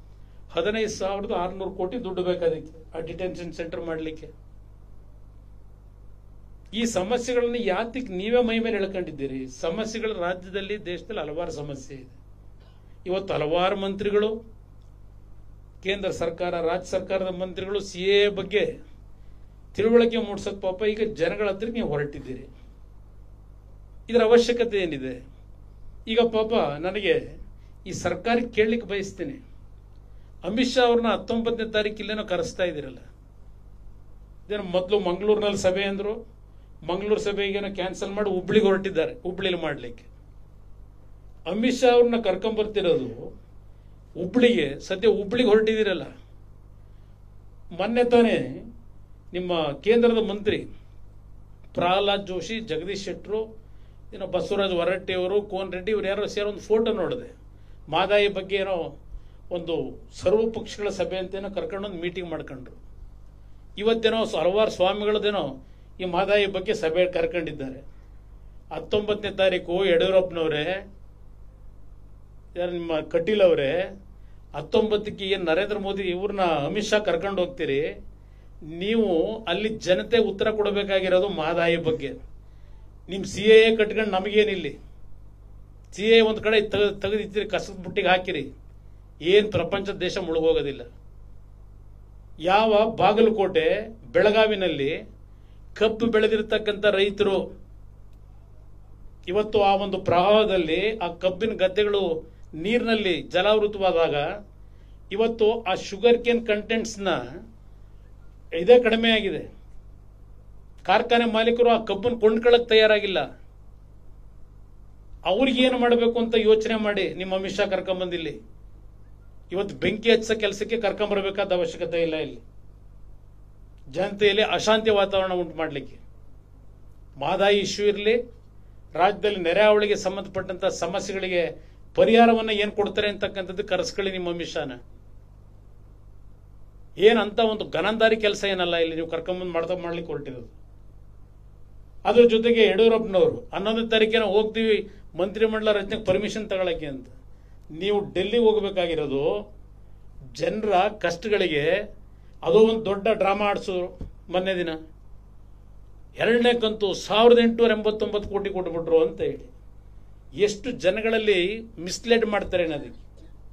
15,600 ಕೋಟಿ ದುಡ್ಡು ಬೇಕಾದಕ್ಕೆ ಆ ಡಿಟೆನ್ಷನ್ ಸೆಂಟರ್ ಮಾಡಲಿಕ್ಕೆ. ಈ ಸಮಸ್ಯೆಗಳನ್ನು ಯಾತಕ್ಕೆ ನೀವೇ ಮೈ ಮೇಲೆ ಎಳ್ಕೊಂಡಿದ್ದೀರಿ? ಸಮಸ್ಯೆಗಳು ರಾಜ್ಯದಲ್ಲಿ, ದೇಶದಲ್ಲಿ ಹಲವಾರು ಸಮಸ್ಯೆ ಇದೆ. ಇವತ್ತು ಹಲವಾರು ಮಂತ್ರಿಗಳು, ಕೇಂದ್ರ ಸರ್ಕಾರ, ರಾಜ್ಯ ಸರ್ಕಾರದ ಮಂತ್ರಿಗಳು CAA ಬಗ್ಗೆ ತಿಳುವಳಿಕೆ ಮೂಡಿಸೋಕೆ ಪಾಪ ಈಗ ಜನಗಳ ಹತ್ರ ನೀವು ಹೊರಟಿದ್ದೀರಿ. ಇದರ ಅವಶ್ಯಕತೆ ಏನಿದೆ? ಈಗ ಪಾಪ ನನಗೆ ಈ ಸರ್ಕಾರಕ್ಕೆ ಕೇಳಲಿಕ್ಕೆ ಬಯಸ್ತೀನಿ, ಅಮಿತ್ ಶಾ ಅವ್ರನ್ನ 19ನೇ ತಾರೀಕು ಇಲ್ಲೇನೋ ಕರೆಸ್ತಾ ಇದ್ದೀರಲ್ಲ, ಇದೇನು ಮೊದಲು ಮಂಗಳೂರಿನಲ್ಲಿ ಸಭೆ ಅಂದರು, ಮಂಗಳೂರು ಸಭೆಗೇನೋ ಕ್ಯಾನ್ಸಲ್ ಮಾಡಿ ಹುಬ್ಳಿಗೆ ಹೊರಟಿದ್ದಾರೆ, ಹುಬ್ಳಿಲಿ ಮಾಡಲಿಕ್ಕೆ. ಅಮಿತ್ ಶಾ ಅವ್ರನ್ನ ಕರ್ಕೊಂಬರ್ತಿರೋದು ಹುಬ್ಳಿಗೆ, ಸದ್ಯ ಹುಬ್ಳಿಗೆ ಹೊರಟಿದ್ದೀರಲ್ಲ. ಮೊನ್ನೆ ತಾನೇ ನಿಮ್ಮ ಕೇಂದ್ರದ ಮಂತ್ರಿ ಪ್ರಹ್ಲಾದ್ ಜೋಶಿ, ಜಗದೀಶ್ ಶೆಟ್ಟರು, ಏನೋ ಬಸವರಾಜ ಹೊರಟ್ಟಿಯವರು, ಕೋನ್ ರೆಡ್ಡಿ ಇವರು ಯಾರೋ ಸೇರೋ ಒಂದು ಫೋಟೋ ನೋಡಿದೆ. ಮಾದಾಯಿ ಬಗ್ಗೆ ಏನೋ ಒಂದು ಸರ್ವ ಪಕ್ಷಗಳ ಸಭೆ ಅಂತೇನೋ ಕರ್ಕೊಂಡೊಂದು ಮೀಟಿಂಗ್ ಮಾಡ್ಕೊಂಡ್ರು. ಇವತ್ತೇನೋ ಹಲವಾರು ಸ್ವಾಮಿಗಳದೇನೋ ಈ ಮಾದಾಯಿ ಬಗ್ಗೆ ಸಭೆ ಕರ್ಕೊಂಡಿದ್ದಾರೆ. 19ನೇ ತಾರೀಕು ಯಡಿಯೂರಪ್ಪನವರೇ, ಯಾರು ನಿಮ್ಮ ಕಟೀಲ್ ಅವರೇ, 19ಕ್ಕೆ ಏನು ನರೇಂದ್ರ ಮೋದಿ ಇವ್ರನ್ನ ಅಮಿತ್ ಶಾ ಕರ್ಕೊಂಡು ಹೋಗ್ತೀರಿ, ನೀವು ಅಲ್ಲಿ ಜನತೆ ಉತ್ತರ ಕೊಡಬೇಕಾಗಿರೋದು ಮಾದಾಯಿ ಬಗ್ಗೆ. ನಿಮ್ಮ CAA ಕಟ್ಕೊಂಡು ನಮಗೇನಿಲ್ಲಿ, CAA ಒಂದು ಕಡೆ ತೆಗೆದಿತ್ತೀರಿ, ಕಸದ ಬುಟ್ಟಿಗೆ ಹಾಕಿರಿ, ಏನು ಪ್ರಪಂಚದ ದೇಶ ಮುಳುಗೋಗೋದಿಲ್ಲ. ಯಾವ ಬಾಗಲಕೋಟೆ, ಬೆಳಗಾವಿನಲ್ಲಿ ಕಬ್ಬು ಬೆಳೆದಿರ್ತಕ್ಕಂಥ ರೈತರು ಇವತ್ತು ಆ ಒಂದು ಪ್ರವಾಹದಲ್ಲಿ ಆ ಕಬ್ಬಿನ ಗದ್ದೆಗಳು ನೀರಿನಲ್ಲಿ ಜಲಾವೃತವಾದಾಗ ಇವತ್ತು ಆ ಶುಗರ್ ಕೇನ್ ಕಂಟೆಂಟ್ಸ್ನ ಇದೇ ಕಡಿಮೆ ಆಗಿದೆ. ಕಾರ್ಖಾನೆ ಮಾಲೀಕರು ಆ ಕಬ್ಬನ್ನು ಕೊಂಡ್ಕೊಳ್ಳಕ್ಕೆ ತಯಾರಾಗಿಲ್ಲ. ಅವ್ರಿಗೇನು ಮಾಡಬೇಕು ಅಂತ ಯೋಚನೆ ಮಾಡಿ ನಿಮ್ಮ ಅಮಿತ್ ಶಾ ಕರ್ಕೊಂಬಂದಿಲ್ಲಿ. ಇವತ್ತು ಬೆಂಕಿ ಹಚ್ಚೋ ಕೆಲಸಕ್ಕೆ ಕರ್ಕೊಂಬರ್ಬೇಕಾದ ಅವಶ್ಯಕತೆ ಇಲ್ಲ. ಇಲ್ಲಿ ಜನತೆಯಲ್ಲಿ ಅಶಾಂತಿ ವಾತಾವರಣ ಉಂಟು ಮಾಡಲಿಕ್ಕೆ ಮಹದಾಯಿ ಇಶ್ಯೂ ಇರಲಿ, ರಾಜ್ಯದಲ್ಲಿ ನೆರೆ ಹಾವಳಿಗೆ ಸಂಬಂಧಪಟ್ಟಂತ ಸಮಸ್ಯೆಗಳಿಗೆ ಪರಿಹಾರವನ್ನು ಏನು ಕೊಡ್ತಾರೆ ಅಂತಕ್ಕಂಥದ್ದು ಕರೆಸ್ಕೊಳ್ಳಿ ನಿಮ್ಮ ಅಮಿತ್ ಶಾನ. ಏನಂತ ಒಂದು ಗನಂದಾರಿ ಕೆಲಸ ಏನಲ್ಲ ಇಲ್ಲಿ ನೀವು ಕರ್ಕೊಂಬಂದು ಮಾಡ್ಲಿಕ್ಕೆ ಹೊರಟಿರೋದು. ಅದ್ರ ಜೊತೆಗೆ ಯಡಿಯೂರಪ್ಪನವರು 11ನೇ ತಾರೀಕಿನ ಹೋಗ್ತೀವಿ ಮಂತ್ರಿಮಂಡಲ ರಚನೆಗೆ ಪರ್ಮಿಷನ್ ತಗೊಳಕ್ಕೆ ಅಂತ. ನೀವು ಡೆಲ್ಲಿಗೆ ಹೋಗಬೇಕಾಗಿರೋದು ಜನರ ಕಷ್ಟಗಳಿಗೆ. ಅದು ಒಂದು ದೊಡ್ಡ ಡ್ರಾಮಾ ಆಡಿಸೋರು ಮೊನ್ನೆ ದಿನ. 2ನೇ ಕಂತು 1889 ಕೋಟಿ ಕೊಟ್ಬಿಟ್ರು ಅಂತ ಹೇಳಿ ಎಷ್ಟು ಜನಗಳಲ್ಲಿ ಮಿಸ್ಲೀಡ್ ಮಾಡ್ತಾರೆ ಅನ್ನೋದಕ್ಕೆ.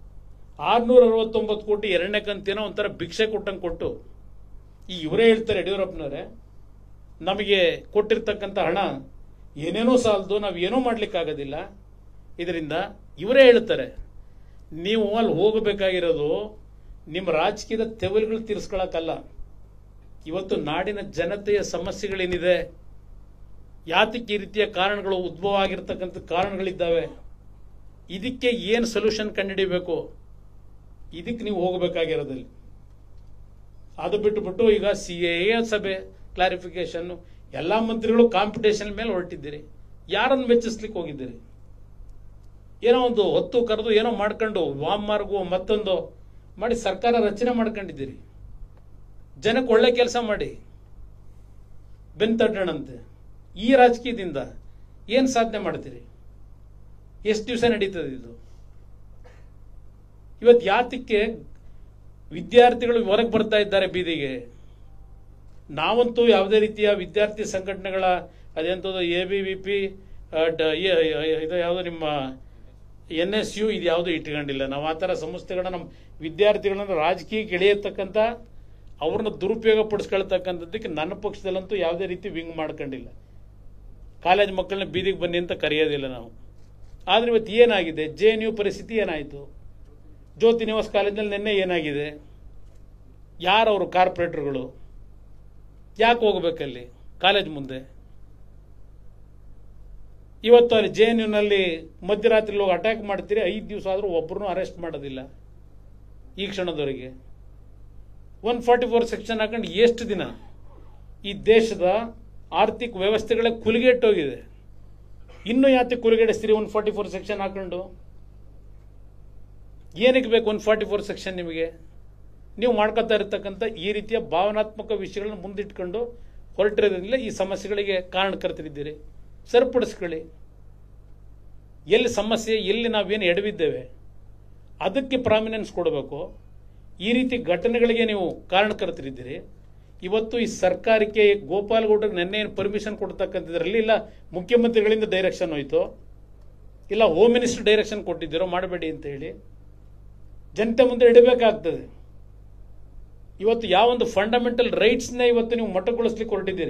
669 ಕೋಟಿ 2ನೇ ಕಂತೇನೋ ಒಂಥರ ಭಿಕ್ಷೆ ಕೊಟ್ಟಂಗೆ ಕೊಟ್ಟು ಈಗ ಇವರೇ ಹೇಳ್ತಾರೆ ಯಡಿಯೂರಪ್ಪನವರೇ, ನಮಗೆ ಕೊಟ್ಟಿರ್ತಕ್ಕಂಥ ಹಣ ಏನೇನೋ ಸಾಲದು, ನಾವು ಏನೂ ಮಾಡ್ಲಿಕ್ಕಾಗೋದಿಲ್ಲ ಇದರಿಂದ. ಇವರೇ ಹೇಳ್ತಾರೆ ನೀವು ಅಲ್ಲಿ ಹೋಗಬೇಕಾಗಿರೋದು ನಿಮ್ಮ ರಾಜಕೀಯದ ತೆವಲುಗಳು ತೀರಿಸ್ಕೊಳ್ಳೋಕ್ಕಲ್ಲ. ಇವತ್ತು ನಾಡಿನ ಜನತೆಯ ಸಮಸ್ಯೆಗಳೇನಿದೆ, ಯಾತಕ್ಕೆ ಈ ರೀತಿಯ ಕಾರಣಗಳು ಉದ್ಭವ ಆಗಿರ್ತಕ್ಕಂಥ ಕಾರಣಗಳಿದ್ದಾವೆ, ಇದಕ್ಕೆ ಏನು ಸೊಲ್ಯೂಷನ್ ಕಂಡುಹಿಡಿಬೇಕು, ಇದಕ್ಕೆ ನೀವು ಹೋಗಬೇಕಾಗಿರೋದಲ್ಲಿ. ಅದು ಬಿಟ್ಟುಬಿಟ್ಟು ಈಗ CAA ಸಭೆ ಕ್ಲಾರಿಫಿಕೇಶನ್, ಎಲ್ಲ ಮಂತ್ರಿಗಳು ಕಾಂಪಿಟೇಷನ್ ಮೇಲೆ ಹೊರಟಿದ್ದೀರಿ. ಯಾರನ್ನು ಮೆಚ್ಚಿಸ್ಲಿಕ್ಕೆ ಹೋಗಿದ್ದೀರಿ? ಏನೋ ಒಂದು ಹೊತ್ತು ಕರೆದು ಏನೋ ಮಾಡ್ಕೊಂಡು ವಾಮಾರ್ಗು ಮತ್ತೊಂದು ಮಾಡಿ ಸರ್ಕಾರ ರಚನೆ ಮಾಡ್ಕೊಂಡಿದ್ದೀರಿ. ಜನಕ್ಕೆ ಒಳ್ಳೆ ಕೆಲಸ ಮಾಡಿ ಬೆಂತಡ್ಡಣಂತೆ. ಈ ರಾಜಕೀಯದಿಂದ ಏನು ಸಾಧನೆ ಮಾಡ್ತೀರಿ? ಎಷ್ಟು ದಿವಸ ನಡೀತದೆ ಇದು? ಇವತ್ತು ಯಾತಕ್ಕೆ ವಿದ್ಯಾರ್ಥಿಗಳು ಹೊರಗೆ ಬರ್ತಾ ಇದ್ದಾರೆ ಬೀದಿಗೆ? ನಾವಂತೂ ಯಾವುದೇ ರೀತಿಯ ವಿದ್ಯಾರ್ಥಿ ಸಂಘಟನೆಗಳ ಅದೆಂಥದ್ದು ABVP ಇದು ಯಾವುದೋ ನಿಮ್ಮ NSU ಇದು ಯಾವುದೂ ಇಟ್ಕೊಂಡಿಲ್ಲ. ನಾವು ಆ ಥರ ಸಂಸ್ಥೆಗಳನ್ನ ನಮ್ಮ ವಿದ್ಯಾರ್ಥಿಗಳನ್ನ ರಾಜಕೀಯಕ್ಕೆ ಎಳೆಯತಕ್ಕಂಥ, ಅವ್ರನ್ನ ದುರುಪಯೋಗ ಪಡಿಸ್ಕೊಳ್ತಕ್ಕಂಥದ್ದಕ್ಕೆ ನನ್ನ ಪಕ್ಷದಲ್ಲಂತೂ ಯಾವುದೇ ರೀತಿ ವಿಂಗ್ ಮಾಡ್ಕೊಂಡಿಲ್ಲ. ಕಾಲೇಜ್ ಮಕ್ಕಳನ್ನ ಬೀದಿಗೆ ಬನ್ನಿ ಅಂತ ಕರೆಯೋದಿಲ್ಲ ನಾವು. ಆದರೆ ಇವತ್ತು ಏನಾಗಿದೆ? JNU ಪರಿಸ್ಥಿತಿ ಏನಾಯಿತು? ಜ್ಯೋತಿ ನಿವಾಸ್ ಕಾಲೇಜಿನಲ್ಲಿ ನಿನ್ನೆ ಏನಾಗಿದೆ? ಯಾರವರು ಕಾರ್ಪೊರೇಟರ್ಗಳು? ಯಾಕೆ ಹೋಗ್ಬೇಕಲ್ಲಿ ಕಾಲೇಜ್ ಮುಂದೆ? ಇವತ್ತು ಅಲ್ಲಿ JNUನಲ್ಲಿ ಮಧ್ಯರಾತ್ರಿ ಹೋಗಿ ಅಟ್ಯಾಕ್ ಮಾಡ್ತೀರಿ, 5 ದಿವಸ ಆದರೂ ಒಬ್ಬರನ್ನೂ ಅರೆಸ್ಟ್ ಮಾಡೋದಿಲ್ಲ ಈ ಕ್ಷಣದವರೆಗೆ. 144 ಸೆಕ್ಷನ್ ಹಾಕೊಂಡು ಎಷ್ಟು ದಿನ? ಈ ದೇಶದ ಆರ್ಥಿಕ ವ್ಯವಸ್ಥೆಗಳೇ ಕುಲಿಗೆಟ್ಟೋಗಿದೆ. ಇನ್ನೂ ಯಾತಕ್ಕೆ ಕುಲಿಗೆಡಿಸ್ತೀರಿ 144 ಸೆಕ್ಷನ್ ಹಾಕೊಂಡು? ಏನಕ್ಕೆ ಬೇಕು 144 ಸೆಕ್ಷನ್ ನಿಮಗೆ? ನೀವು ಮಾಡ್ಕೊತಾ ಇರತಕ್ಕಂಥ ಈ ರೀತಿಯ ಭಾವನಾತ್ಮಕ ವಿಷಯಗಳನ್ನ ಮುಂದಿಟ್ಕೊಂಡು ಹೊರಟಿರೋದ್ರಿಂದ ಈ ಸಮಸ್ಯೆಗಳಿಗೆ ಕಾರಣಕರ್ತರಿದ್ದೀರಿ. ಸರಿಪಡಿಸ್ಕೊಳ್ಳಿ. ಎಲ್ಲಿ ಸಮಸ್ಯೆ, ಎಲ್ಲಿ ನಾವೇನು ಎಡವಿದ್ದೇವೆ ಅದಕ್ಕೆ ಪ್ರಾಮಿನೆನ್ಸ್ ಕೊಡಬೇಕು. ಈ ರೀತಿ ಘಟನೆಗಳಿಗೆ ನೀವು ಕಾರಣಕರ್ತರಿದ್ದೀರಿ. ಇವತ್ತು ಈ ಸರ್ಕಾರಕ್ಕೆ ಗೋಪಾಲಗೌಡರಿಗೆ ನೆನ್ನೆ ಏನು ಪರ್ಮಿಷನ್ ಕೊಡ್ತಕ್ಕಂಥದ್ರಲ್ಲಿ ಇಲ್ಲ ಮುಖ್ಯಮಂತ್ರಿಗಳಿಂದ ಡೈರೆಕ್ಷನ್ ಹೋಯ್ತು, ಇಲ್ಲ ಹೋಮ್ ಮಿನಿಸ್ಟರ್ ಡೈರೆಕ್ಷನ್ ಕೊಟ್ಟಿದ್ದೀರೋ ಮಾಡಬೇಡಿ ಅಂತ ಹೇಳಿ ಜನತೆ ಮುಂದೆ ಇಡಬೇಕಾಗ್ತದೆ. ಇವತ್ತು ಯಾವೊಂದು ಫಂಡಮೆಂಟಲ್ ರೈಟ್ಸ್ನ ಇವತ್ತು ನೀವು ಮೊಟಕುಗೊಳಿಸ್ಲಿಕ್ಕೆ ಹೊರಟಿದ್ದೀರಿ.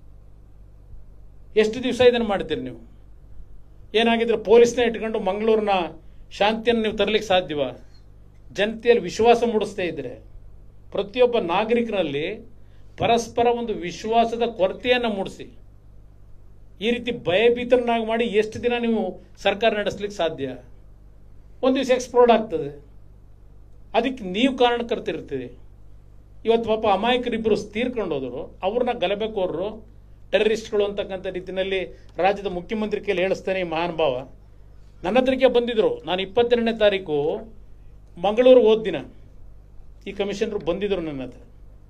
ಎಷ್ಟು ದಿವಸ ಇದನ್ನು ಮಾಡ್ತೀರಿ ನೀವು? ಏನಾಗಿದ್ರೆ ಪೊಲೀಸ್ನ ಇಟ್ಕೊಂಡು ಮಂಗಳೂರಿನ ಶಾಂತಿಯನ್ನು ನೀವು ತರಲಿಕ್ಕೆ ಸಾಧ್ಯವ? ಜನತೆಯಲ್ಲಿ ವಿಶ್ವಾಸ ಮೂಡಿಸ್ತಾ ಇದ್ರೆ, ಪ್ರತಿಯೊಬ್ಬ ನಾಗರಿಕರಲ್ಲಿ ಪರಸ್ಪರ ಒಂದು ವಿಶ್ವಾಸದ ಕೊರತೆಯನ್ನು ಮೂಡಿಸಿ ಈ ರೀತಿ ಭಯಭೀತರನ್ನಾಗಿ ಮಾಡಿ ಎಷ್ಟು ದಿನ ನೀವು ಸರ್ಕಾರ ನಡೆಸಲಿಕ್ಕೆ ಸಾಧ್ಯ? ಒಂದು ದಿವಸ ಎಕ್ಸ್ಪ್ಲೋರ್ಡ್ ಆಗ್ತದೆ. ಅದಕ್ಕೆ ನೀವು ಕಾರಣಕರ್ತಿರ್ತೀರಿ. ಇವತ್ತು ಪಾಪ ಅಮಾಯಕರಿಬ್ಬರು ತೀರ್ಕೊಂಡು ಹೋದರು, ಅವ್ರನ್ನ ಗಲಭೆಕೋರರು ಟೆರರಿಸ್ಟ್ಗಳು ಅಂತಕ್ಕಂಥ ರೀತಿಯಲ್ಲಿ ರಾಜ್ಯದ ಮುಖ್ಯಮಂತ್ರಿ ಕೈಲಿ ಹೇಳಿಸ್ತಾನೆ ಈ ಮಹಾನುಭಾವ. ನನ್ನ ಹತ್ರಕ್ಕೆ ಬಂದಿದ್ರು. ನಾನು 22ನೇ ತಾರೀಕು ಮಂಗಳೂರು ಹೋದ ದಿನ ಈ ಕಮಿಷನರು ಬಂದಿದ್ರು ನನ್ನ ಹತ್ರ,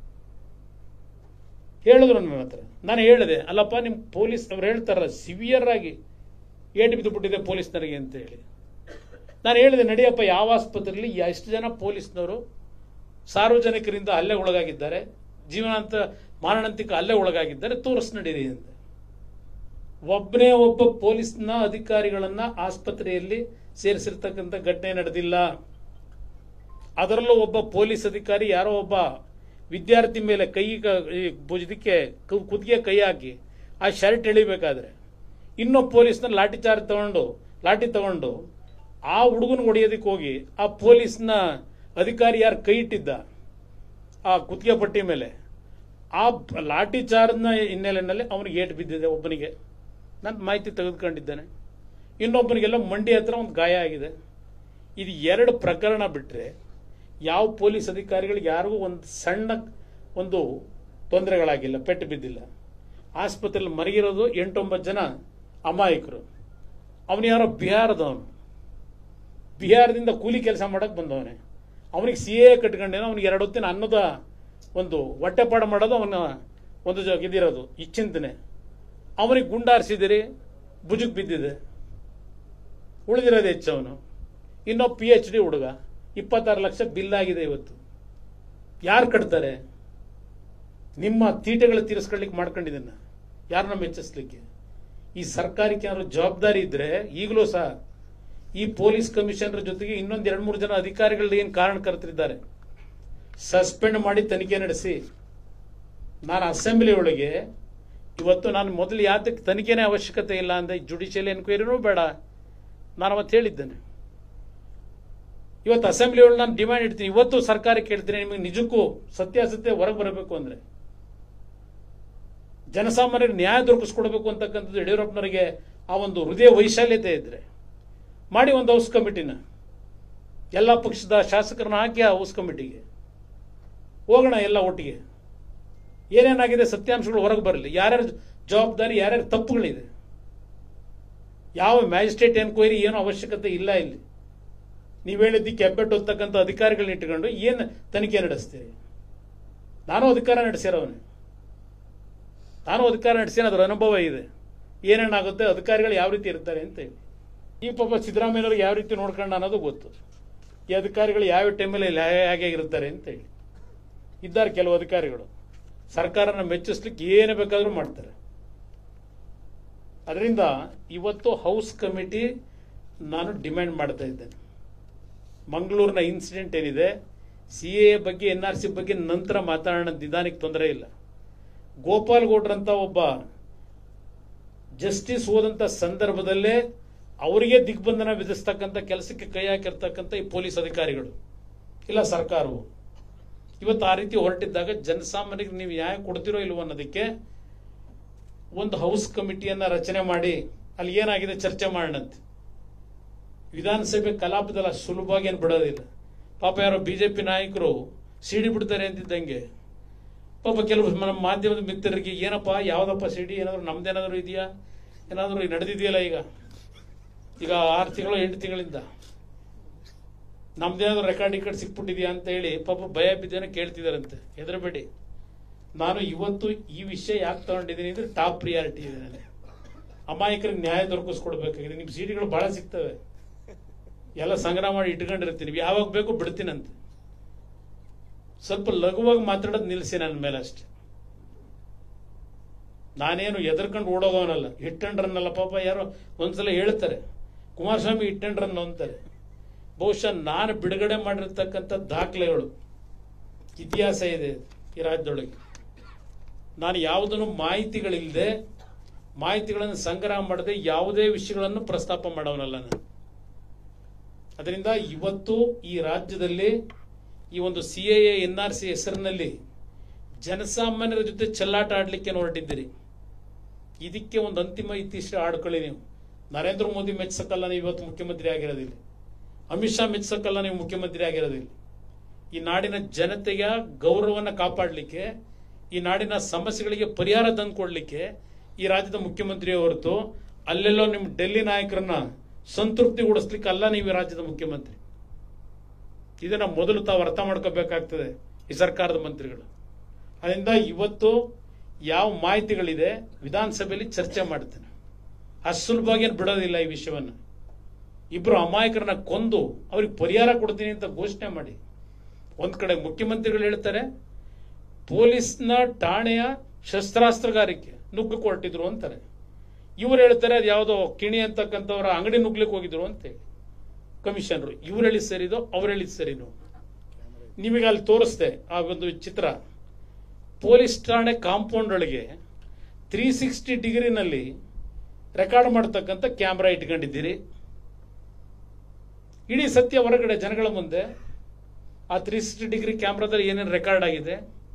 ಹೇಳಿದ್ರು ನನ್ನ ಹತ್ರ. ನಾನು ಹೇಳಿದೆ, ಅಲ್ಲಪ್ಪ ನಿಮ್ಮ ಪೊಲೀಸ್ ಅವ್ರು ಹೇಳ್ತಾರಲ್ಲ ಸಿವಿಯರ್ ಆಗಿ ಏಟು ಬಿದ್ದುಬಿಟ್ಟಿದೆ ಪೊಲೀಸ್ನರಿಗೆ ಅಂತ ಹೇಳಿ. ನಾನು ಹೇಳಿದೆ, ನಡಿಯಪ್ಪ ಯಾವ ಆಸ್ಪತ್ರೆಯಲ್ಲಿ ಎಷ್ಟು ಜನ ಪೊಲೀಸ್ನವರು ಸಾರ್ವಜನಿಕರಿಂದ ಹಲ್ಲೆ ಒಳಗಾಗಿದ್ದಾರೆ, ಜೀವನಾಂತ ಮಾರಣಾಂತಿಕ ಹಲ್ಲೆ ಒಳಗಾಗಿದ್ದಾರೆ, ತೋರಿಸ್ ನಡೀರಿ ಅಂತ. ಒಬ್ಬನೇ ಒಬ್ಬ ಪೊಲೀಸ್ನ ಅಧಿಕಾರಿಗಳನ್ನ ಆಸ್ಪತ್ರೆಯಲ್ಲಿ ಸೇರಿಸಿರ್ತಕ್ಕಂಥ ಘಟನೆ ನಡೆದಿಲ್ಲ. ಅದರಲ್ಲೂ ಒಬ್ಬ ಪೊಲೀಸ್ ಅಧಿಕಾರಿ ಯಾರೋ ಒಬ್ಬ ವಿದ್ಯಾರ್ಥಿ ಮೇಲೆ ಇದಕ್ಕೆ ಕುತ್ತಿಗೆ ಕೈ ಹಾಕಿ ಆ ಶರ್ಟ್ ಎಳಿಬೇಕಾದ್ರೆ ಇನ್ನೊಬ್ಬ ಪೊಲೀಸ್ನ ಲಾಠಿ ತಗೊಂಡು ಆ ಹುಡುಗನ ಹೊಡೆಯೋದಕ್ಕೆ ಹೋಗಿ ಆ ಪೊಲೀಸ್ನ ಅಧಿಕಾರಿ ಯಾರು ಕೈ ಇಟ್ಟಿದ್ದ ಆ ಕುತ್ತಿಗೆ ಪಟ್ಟಿ ಮೇಲೆ, ಆ ಲಾಠಿ ಚಾರ್ಜ್ನ ಹಿನ್ನೆಲೆಯಲ್ಲಿ ಅವನಿಗೆ ಏಟು ಬಿದ್ದಿದೆ. ಒಬ್ಬನಿಗೆ ನಾನು ಮಾಹಿತಿ ತೆಗೆದುಕೊಂಡಿದ್ದೇನೆ, ಇನ್ನೊಬ್ಬನಿಗೆಲ್ಲ ಮಂಡಿ ಹತ್ರ ಒಂದು ಗಾಯ ಆಗಿದೆ. ಇದು 2 ಪ್ರಕರಣ ಬಿಟ್ಟರೆ ಯಾವ ಪೊಲೀಸ್ ಅಧಿಕಾರಿಗಳಿಗೆ ಯಾರಿಗೂ ಒಂದು ಸಣ್ಣ ಒಂದು ತೊಂದರೆಗಳಾಗಿಲ್ಲ, ಪೆಟ್ಟು ಬಿದ್ದಿಲ್ಲ. ಆಸ್ಪತ್ರೆಯಲ್ಲಿ ಮರಗಿರೋದು 8-9 ಜನ ಅಮಾಯಕರು. ಅವನು ಯಾರೋ ಬಿಹಾರದವನು, ಬಿಹಾರದಿಂದ ಕೂಲಿ ಕೆಲಸ ಮಾಡಕ್ಕೆ ಬಂದವನೇ. ಅವನಿಗೆ CA ಕಟ್ಕೊಂಡೇನೋ, ಅವನಿಗೆ 2 ಹೊತ್ತಿನ ಅನ್ನದ ಒಂದು ಹೊಟ್ಟೆಪಾಡ ಮಾಡೋದು ಅವನ ಒಂದು ಇದಿರೋದು ಈ ಚಿಂತನೆ. ಅವನಿಗೆ ಗುಂಡಾರಿಸಿದಿರಿ, ಭುಜಕ್ಕೆ ಬಿದ್ದಿದೆ, ಉಳಿದಿರೋದು ಹೆಚ್ಚು. ಅವನು ಇನ್ನೊಬ್ಬ PhD ಹುಡುಗ, 26 ಲಕ್ಷ ಬಿಲ್ ಆಗಿದೆ ಇವತ್ತು. ಯಾರು ಕಟ್ತಾರೆ? ನಿಮ್ಮ ತೀಟೆಗಳು ತೀರಿಸ್ಕೊಳ್ಳಿಕ್ಕೆ ಮಾಡ್ಕೊಂಡಿದ್ದನ್ನ ಯಾರನ್ನ ಮೆಚ್ಚಿಸ್ಲಿಕ್ಕೆ? ಈ ಸರ್ಕಾರಕ್ಕೆ ಏನಾದ್ರು ಜವಾಬ್ದಾರಿ ಇದ್ರೆ ಈಗಲೂ ಸಹ ಈ ಪೊಲೀಸ್ ಕಮಿಷನರ್ ಜೊತೆಗೆ ಇನ್ನೊಂದು 2-3 ಜನ ಅಧಿಕಾರಿಗಳು ಏನು ಕಾರಣಕರ್ತರಿದ್ದಾರೆ, ಸಸ್ಪೆಂಡ್ ಮಾಡಿ ತನಿಖೆ ನಡೆಸಿ. ನಾನು ಅಸೆಂಬ್ಲಿ ಒಳಗೆ ಇವತ್ತು ನಾನು ಮೊದಲು ಯಾತಕ್ಕೆ ತನಿಖೆನೇ ಅವಶ್ಯಕತೆ ಇಲ್ಲ ಅಂದ್ರೆ ಜುಡಿಷಿಯಲ್ ಎನ್ಕ್ವೈರಿನೂ ಬೇಡ ನಾನು ಅವತ್ತು ಹೇಳಿದ್ದೇನೆ. ಇವತ್ತು ಅಸೆಂಬ್ಲಿ ಒಳಗೆ ನಾನು ಡಿಮ್ಯಾಂಡ್ ಇಡ್ತೀನಿ, ಇವತ್ತು ಸರ್ಕಾರಕ್ಕೆ ಹೇಳ್ತೀನಿ, ನಿಮಗೆ ನಿಜಕ್ಕೂ ಸತ್ಯಾಸತ್ಯ ಹೊರಗೆ ಬರಬೇಕು ಅಂದ್ರೆ ಜನಸಾಮಾನ್ಯರಿಗೆ ನ್ಯಾಯ ದೊರಕಿಸ್ಕೊಡ್ಬೇಕು ಅಂತಕ್ಕಂಥದ್ದು ಯಡಿಯೂರಪ್ಪನವರಿಗೆ ಆ ಒಂದು ಹೃದಯ ವೈಶಾಲ್ಯತೆ ಇದ್ರೆ ಮಾಡಿ ಒಂದು ಹೌಸ್ ಕಮಿಟಿನ, ಎಲ್ಲ ಪಕ್ಷದ ಶಾಸಕರನ್ನ ಹಾಕಿ ಆ ಹೌಸ್ ಕಮಿಟಿಗೆ ಹೋಗೋಣ, ಎಲ್ಲ ಒಟ್ಟಿಗೆ ಏನೇನಾಗಿದೆ ಸತ್ಯಾಂಶಗಳು ಹೊರಗೆ ಬರಲಿ, ಯಾರ್ಯಾರ ಜವಾಬ್ದಾರಿ, ಯಾರ್ಯಾರ ತಪ್ಪುಗಳಿದೆ. ಯಾವ ಮ್ಯಾಜಿಸ್ಟ್ರೇಟ್ ಎನ್ಕ್ವೈರಿ ಏನೋ ಅವಶ್ಯಕತೆ ಇಲ್ಲ. ಇಲ್ಲಿ ನೀವು ಹೇಳಿದ್ದಕ್ಕೆ ಹೆಬ್ಬೆಟ್ಟು ಹೊತ್ತಕ್ಕಂಥ ಅಧಿಕಾರಿಗಳನ್ನ ಇಟ್ಟುಕೊಂಡು ಏನು ತನಿಖೆ ನಡೆಸ್ತೀರಿ? ನಾನು ಅಧಿಕಾರ ನಡೆಸಿರೋವನೇ, ನಾನು ಅಧಿಕಾರ ನಡೆಸೇನೆ, ಅದರ ಅನುಭವ ಇದೆ, ಏನೇನಾಗುತ್ತೆ, ಅಧಿಕಾರಿಗಳು ಯಾವ ರೀತಿ ಇರ್ತಾರೆ ಅಂತ ಹೇಳಿ. ಈ ಪಾಪ ಸಿದ್ದರಾಮಯ್ಯವ್ರಿಗೆ ಯಾವ ರೀತಿ ನೋಡ್ಕೊಂಡು ಅನ್ನೋದು ಗೊತ್ತು, ಈ ಅಧಿಕಾರಿಗಳು ಯಾವ ಟೈಮಲ್ಲಿ ಹೇಗೆ ಇರ್ತಾರೆ ಅಂತ ಹೇಳಿ. ಇದ್ದಾರೆ ಕೆಲವು ಅಧಿಕಾರಿಗಳು ಸರ್ಕಾರನ ಮೆಚ್ಚಿಸ್ಲಿಕ್ಕೆ ಏನು ಬೇಕಾದರೂ ಮಾಡ್ತಾರೆ. ಅದರಿಂದ ಇವತ್ತು ಹೌಸ್ ಕಮಿಟಿ ನಾನು ಡಿಮ್ಯಾಂಡ್ ಮಾಡ್ತಾ ಇದ್ದೇನೆ. ಮಂಗಳೂರಿನ ಇನ್ಸಿಡೆಂಟ್ ಏನಿದೆ, CA ಬಗ್ಗೆ NRC ಬಗ್ಗೆ ನಂತರ ಮಾತಾಡೋಣ, ನಿಧಾನಕ್ಕೆ ತೊಂದರೆ ಇಲ್ಲ. ಗೋಪಾಲ್ ಗೌಡ್ರಂತ ಒಬ್ಬ ಜಸ್ಟಿಸ್ ಹೋದಂಥ ಸಂದರ್ಭದಲ್ಲೇ ಅವರಿಗೆ ದಿಗ್ಬಂಧನ ವಿಧಿಸ್ತಕ್ಕಂಥ ಕೆಲಸಕ್ಕೆ ಕೈ ಹಾಕಿರ್ತಕ್ಕಂಥ ಈ ಪೊಲೀಸ್ ಅಧಿಕಾರಿಗಳು ಇಲ್ಲ ಸರ್ಕಾರವು ಇವತ್ತು ಆ ರೀತಿ ಹೊರಟಿದ್ದಾಗ ಜನಸಾಮಾನ್ಯರಿಗೆ ನೀವು ನ್ಯಾಯ ಕೊಡ್ತಿರೋ ಇಲ್ವೋ ಅನ್ನೋದಕ್ಕೆ ಒಂದು ಹೌಸ್ ಕಮಿಟಿಯನ್ನ ರಚನೆ ಮಾಡಿ ಅಲ್ಲಿ ಏನಾಗಿದೆ ಚರ್ಚೆ ಮಾಡೋಣಂತೆ. ವಿಧಾನಸಭೆ ಕಲಾಪದಲ್ಲಿ ಸುಲಭವಾಗಿ ಏನು ಬಿಡೋದಿಲ್ಲ. ಪಾಪ ಯಾರೋ BJP ನಾಯಕರು ಸಿಡಿ ಬಿಡ್ತಾರೆ ಅಂತಿದ್ದಂಗೆ ಪಾಪ ಕೆಲವು ನಮ್ಮ ಮಾಧ್ಯಮದ ಮಿತ್ರರಿಗೆ ಏನಪ್ಪ ಯಾವ್ದಪ್ಪ ಸಿಡಿ, ಏನಾದ್ರು ನಮ್ದೇನಾದ್ರು ಇದೆಯಾ, ಏನಾದ್ರು ನಡೆದಿದೆಯಲ್ಲ ಈಗ 6 ತಿಂಗಳು 8 ತಿಂಗಳಿಂದ ನಮ್ದೇನಾದ್ರು ರೆಕಾರ್ಡಿಂಗ್ ಕಾರ್ಡ್ ಸಿಕ್ಬಿಟ್ಟಿದ್ಯಾ ಅಂತ ಹೇಳಿ ಪಾಪ ಭಯ ಬಿದ್ದೇನೋ ಕೇಳ್ತಿದಾರಂತೆ. ಹೆದರಬೇಡಿ, ನಾನು ಇವತ್ತು ಈ ವಿಷಯ ಯಾಕೆ ತಗೊಂಡಿದ್ದೀನಿ ಅಂದ್ರೆ ಟಾಪ್ ಪ್ರಿಯಾರಿಟಿ ಇದೆ. ನನಗೆ ಅಮಾಯಕರಿಗೆ ನ್ಯಾಯ ದೊರಕಿಸ್ಕೊಡ್ಬೇಕಾಗಿದೆ. ನಿಮ್ ಸಿಡಿಗಳು ಬಹಳ ಸಿಗ್ತವೆ, ಎಲ್ಲ ಸಂಗ್ರಹ ಮಾಡಿ ಇಟ್ಕೊಂಡಿರ್ತೀನಿ, ಯಾವಾಗ ಬೇಕು ಬಿಡ್ತೀನಂತೆ. ಸ್ವಲ್ಪ ಲಘುವಾಗಿ ಮಾತಾಡೋದು ನಿಲ್ಲಿಸಿ ನನ್ನ ಮೇಲೆ ಅಷ್ಟೆ. ನಾನೇನು ಎದರ್ಕೊಂಡು ಓಡೋಗೋನಲ್ಲ, ಹಿಟ್ ಅಂಡ್ ರನ್ ಅಲ್ಲ. ಪಾಪ ಯಾರೋ ಒಂದ್ಸಲ ಹೇಳ್ತಾರೆ ಕುಮಾರಸ್ವಾಮಿ ಹಿಟ್ ಅಂಡ್ ರನ್ ಅಂತಾರೆ. ಬಹುಶಃ ನಾನು ಬಿಡುಗಡೆ ಮಾಡಿರ್ತಕ್ಕಂಥ ದಾಖಲೆಗಳು ಇತಿಹಾಸ ಇದೆ ಈ ರಾಜ್ಯದೊಳಗೆ. ನಾನು ಯಾವುದನ್ನು ಮಾಹಿತಿಗಳಿಲ್ಲದೆ, ಮಾಹಿತಿಗಳನ್ನು ಸಂಗ್ರಹ ಮಾಡದೆ ಯಾವುದೇ ವಿಷಯಗಳನ್ನು ಪ್ರಸ್ತಾಪ ಮಾಡೋನಲ್ಲ ನಾನು. ಅದರಿಂದ ಇವತ್ತು ಈ ರಾಜ್ಯದಲ್ಲಿ ಈ ಒಂದು CAA NRC ಹೆಸರಿನಲ್ಲಿ ಜನಸಾಮಾನ್ಯರ ಜೊತೆ ಚೆಲ್ಲಾಟ ಆಡಲಿಕ್ಕೆ ಹೊರಟಿದ್ದೀರಿ. ಇದಕ್ಕೆ ಒಂದು ಅಂತಿಮ ಇತಿಶ್ರೀ ಆಡ್ಕೊಳ್ಳಿ. ನೀವು ನರೇಂದ್ರ ಮೋದಿ ಮೆಚ್ಚಕ್ಕಲ್ಲ ನೀವು ಇವತ್ತು ಮುಖ್ಯಮಂತ್ರಿ ಆಗಿರೋದಿಲ್ಲ, ಅಮಿತ್ ಶಾ ಮೆಚ್ಚಕ್ಕಲ್ಲ ನೀವು ಮುಖ್ಯಮಂತ್ರಿ ಆಗಿರೋದಿಲ್ಲ. ಈ ನಾಡಿನ ಜನತೆಯ ಗೌರವವನ್ನು ಕಾಪಾಡಲಿಕ್ಕೆ, ಈ ನಾಡಿನ ಸಮಸ್ಯೆಗಳಿಗೆ ಪರಿಹಾರ ತಂದುಕೊಡ್ಲಿಕ್ಕೆ ಈ ರಾಜ್ಯದ ಮುಖ್ಯಮಂತ್ರಿ ಹೊರತು ಅಲ್ಲೆಲ್ಲೋ ನಿಮ್ಮ ಡೆಲ್ಲಿ ನಾಯಕರನ್ನ ಸಂತೃಪ್ತಿಗೊಳಿಸ್ಲಿಕ್ಕೆ ಅಲ್ಲ ನೀವು ಈ ರಾಜ್ಯದ ಮುಖ್ಯಮಂತ್ರಿ. ಇದನ್ನ ಮೊದಲು ತಾವು ಅರ್ಥ ಮಾಡ್ಕೋಬೇಕಾಗ್ತದೆ ಈ ಸರ್ಕಾರದ ಮಂತ್ರಿಗಳು. ಅದರಿಂದ ಇವತ್ತು ಯಾವ ಮಾಹಿತಿಗಳಿದೆ ವಿಧಾನಸಭೆಯಲ್ಲಿ ಚರ್ಚೆ ಮಾಡ್ತೇನೆ. ಅಷ್ಟು ಸುಲಭವಾಗಿ ಏನು ಬಿಡೋದಿಲ್ಲ ಈ ವಿಷಯವನ್ನು. ಇಬ್ರು ಅಮಾಯಕರನ್ನ ಕೊಂದು ಅವ್ರಿಗೆ ಪರಿಹಾರ ಕೊಡ್ತೀನಿ ಅಂತ ಘೋಷಣೆ ಮಾಡಿ ಒಂದ್ ಕಡೆ ಮುಖ್ಯಮಂತ್ರಿಗಳು ಹೇಳ್ತಾರೆ ಪೊಲೀಸ್ನ ಠಾಣೆಯ ಶಸ್ತ್ರಾಸ್ತ್ರಗಾರಿಕೆ ನುಗ್ಗಕ್ಕೆ ಹೊರಟಿದ್ರು ಅಂತಾರೆ. ಇವ್ರು ಹೇಳ್ತಾರೆ ಅದು ಯಾವುದೋ ಕಿಣಿ ಅಂತಕ್ಕಂಥವ್ರ ಅಂಗಡಿ ನುಗ್ಲಿಕ್ಕೆ ಹೋಗಿದ್ರು ಅಂತ ಹೇಳಿ ಕಮಿಷನರು. ಇವ್ರು ಹೇಳಿದ್ ಸರಿದೋ ಅವ್ರು ಹೇಳಿದ್ ಸರಿನೋ? ನಿಮಗೆ ಅಲ್ಲಿ ತೋರಿಸ್ದೆ ಆ ಒಂದು ಚಿತ್ರ. ಪೊಲೀಸ್ ಠಾಣೆ ಕಾಂಪೌಂಡ್ ಒಳಗೆ 360 ಡಿಗ್ರಿನಲ್ಲಿ ರೆಕಾರ್ಡ್ ಮಾಡತಕ್ಕಂಥ ಕ್ಯಾಮ್ರಾ ಇಟ್ಕೊಂಡಿದ್ದೀರಿ. ಇಡೀ ಸತ್ಯ ಹೊರಗಡೆ ಜನಗಳ ಮುಂದೆ ಆ 360 ಡಿಗ್ರಿ ಕ್ಯಾಮ್ರಾದಲ್ಲಿ ಏನೇನು ರೆಕಾರ್ಡ್ ಆಗಿದೆ,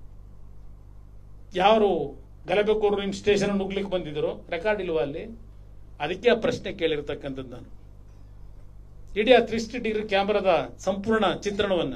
ಯಾರು ಗಲಭೆಕೋರರು ನಿಮ್ಮ ಸ್ಟೇಷನ್ ನುಗ್ಲಿಕ್ಕೆ ಬಂದಿದ್ರು, ರೆಕಾರ್ಡ್ ಇಲ್ವಾ ಅಲ್ಲಿ? ಅದಕ್ಕೆ ಆ ಪ್ರಶ್ನೆ ಕೇಳಿರ್ತಕ್ಕಂಥದ್ದು ನಾನು. ಇಡೀ ಆ 360 ಡಿಗ್ರಿ ಕ್ಯಾಮ್ರಾದ ಸಂಪೂರ್ಣ ಚಿತ್ರಣವನ್ನು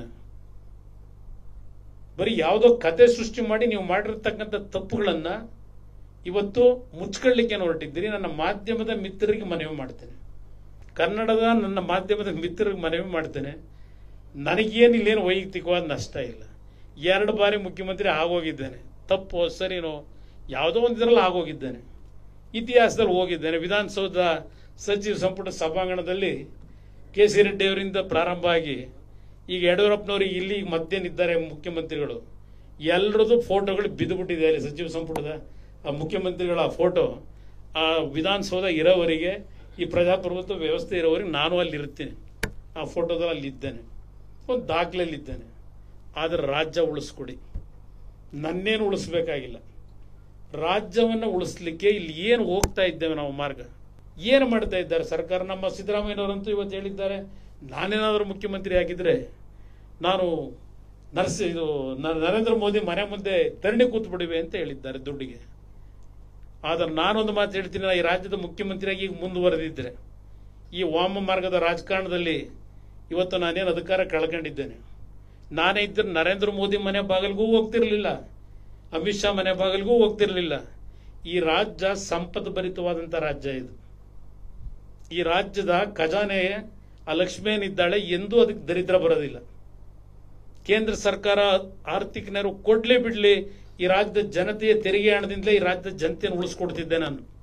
ಬರೀ ಯಾವುದೋ ಕತೆ ಸೃಷ್ಟಿ ಮಾಡಿ ನೀವು ಮಾಡಿರ್ತಕ್ಕಂಥ ತಪ್ಪುಗಳನ್ನ ಇವತ್ತು ಮುಚ್ಕೊಳ್ಳಿಕ್ಕೆ ಹೊರಟಿದ್ದೀರಿ. ನನ್ನ ಮಾಧ್ಯಮದ ಮಿತ್ರರಿಗೆ ಮನವಿ ಮಾಡ್ತೇನೆ, ಕನ್ನಡದ ನನ್ನ ಮಾಧ್ಯಮದ ಮಿತ್ರರಿಗೆ ಮನವಿ ಮಾಡ್ತೇನೆ, ನನಗೇನು ಇಲ್ಲೇನು ವೈಯಕ್ತಿಕವಾದ ನಷ್ಟ ಇಲ್ಲ. 2 ಬಾರಿ ಮುಖ್ಯಮಂತ್ರಿ ಆಗೋಗಿದ್ದೇನೆ, ತಪ್ಪು ಸರಿನೋ ಯಾವುದೋ ಒಂದು ಇದರಲ್ಲಿ ಆಗೋಗಿದ್ದೇನೆ, ಇತಿಹಾಸದಲ್ಲಿ ಹೋಗಿದ್ದೇನೆ. ವಿಧಾನಸೌಧ ಸಚಿವ ಸಂಪುಟ ಸಭಾಂಗಣದಲ್ಲಿ ಕೆ ಸಿ ರೆಡ್ಡಿ ಅವರಿಂದ ಪ್ರಾರಂಭ ಆಗಿ ಈಗ ಯಡಿಯೂರಪ್ಪನವ್ರಿಗೆ ಇಲ್ಲಿ ಮಧ್ಯನಿದ್ದಾರೆ ಮುಖ್ಯಮಂತ್ರಿಗಳು, ಎಲ್ಲರದ್ದು ಫೋಟೋಗಳು ಬಿದ್ದುಬಿಟ್ಟಿದೆ ಅಲ್ಲಿ ಸಚಿವ ಸಂಪುಟದ ಮುಖ್ಯಮಂತ್ರಿಗಳ ಫೋಟೋ. ಆ ವಿಧಾನಸೌಧ ಇರೋವರೆಗೆ, ಈ ಪ್ರಜಾಪ್ರಭುತ್ವ ವ್ಯವಸ್ಥೆ ಇರೋವರೆಗೆ ನಾನು ಅಲ್ಲಿ ಇರ್ತೀನಿ, ಆ ಫೋಟೋದಲ್ಲಿ ಅಲ್ಲಿದ್ದೇನೆ, ಒಂದು ದಾಖಲೆಯಲ್ಲಿದ್ದೇನೆ. ಆದರೆ ರಾಜ್ಯ ಉಳಿಸ್ಕೊಡಿ, ನನ್ನೇನು ಉಳಿಸ್ಬೇಕಾಗಿಲ್ಲ. ರಾಜ್ಯವನ್ನು ಉಳಿಸ್ಲಿಕ್ಕೆ ಇಲ್ಲಿ ಏನು ಹೋಗ್ತಾ ಇದ್ದೇವೆ ನಾವು ಮಾರ್ಗ, ಏನು ಮಾಡ್ತಾ ಇದ್ದಾರೆ ಸರ್ಕಾರ. ನಮ್ಮ ಸಿದ್ದರಾಮಯ್ಯನವರಂತೂ ಇವತ್ತು ಹೇಳಿದ್ದಾರೆ, ನಾನೇನಾದರೂ ಮುಖ್ಯಮಂತ್ರಿ ಆಗಿದ್ರೆ ನಾನು ನರೇಂದ್ರ ಮೋದಿ ಮನೆ ಮುಂದೆ ಧರಣಿ ಕೂತ್ಬಿಡಿವೆ ಅಂತ ಹೇಳಿದ್ದಾರೆ ದುಡ್ಡಿಗೆ. ಆದರೆ ನಾನೊಂದು ಮಾತು ಹೇಳ್ತೀನಿ, ಈ ರಾಜ್ಯದ ಮುಖ್ಯಮಂತ್ರಿಯಾಗಿ ಈಗ ಮುಂದುವರೆದಿದ್ದರೆ ಈ ವಾಮ ಮಾರ್ಗದ ರಾಜಕಾರಣದಲ್ಲಿ ಇವತ್ತು ನಾನೇನು ಅಧಿಕಾರ ಕಳ್ಕೊಂಡಿದ್ದೇನೆ. ನಾನೇ ಇದ್ದರೆ ನರೇಂದ್ರ ಮೋದಿ ಮನೆ ಬಾಗಿಲಿಗೂ ಹೋಗ್ತಿರ್ಲಿಲ್ಲ, ಅಮಿತ್ ಶಾ ಮನೆ ಬಾಗಿಲಿಗೂ ಹೋಗ್ತಿರ್ಲಿಲ್ಲ. ಈ ರಾಜ್ಯ ಸಂಪತ್ತು ಭರಿತವಾದಂಥ ರಾಜ್ಯ ಇದು. ಈ ರಾಜ್ಯದ ಖಜಾನೆ ಆ ಲಕ್ಷ್ಮಿ ಏನಿದ್ದಾಳೆ ಎಂದೂ ಅದಕ್ಕೆ ದರಿದ್ರ ಬರೋದಿಲ್ಲ. ಕೇಂದ್ರ ಸರ್ಕಾರ ಆರ್ಥಿಕ ನೆರವು ಕೊಡ್ಲಿ ಬಿಡ್ಲಿ, ಈ ರಾಜ್ಯದ ಜನತೆಯ ತೆರಿಗೆ ಹಣದಿಂದಲೇ ಈ ರಾಜ್ಯದ ಜನತೆಯನ್ನು ಉಳಿಸ್ಕೊಡ್ತಿದ್ದೆ.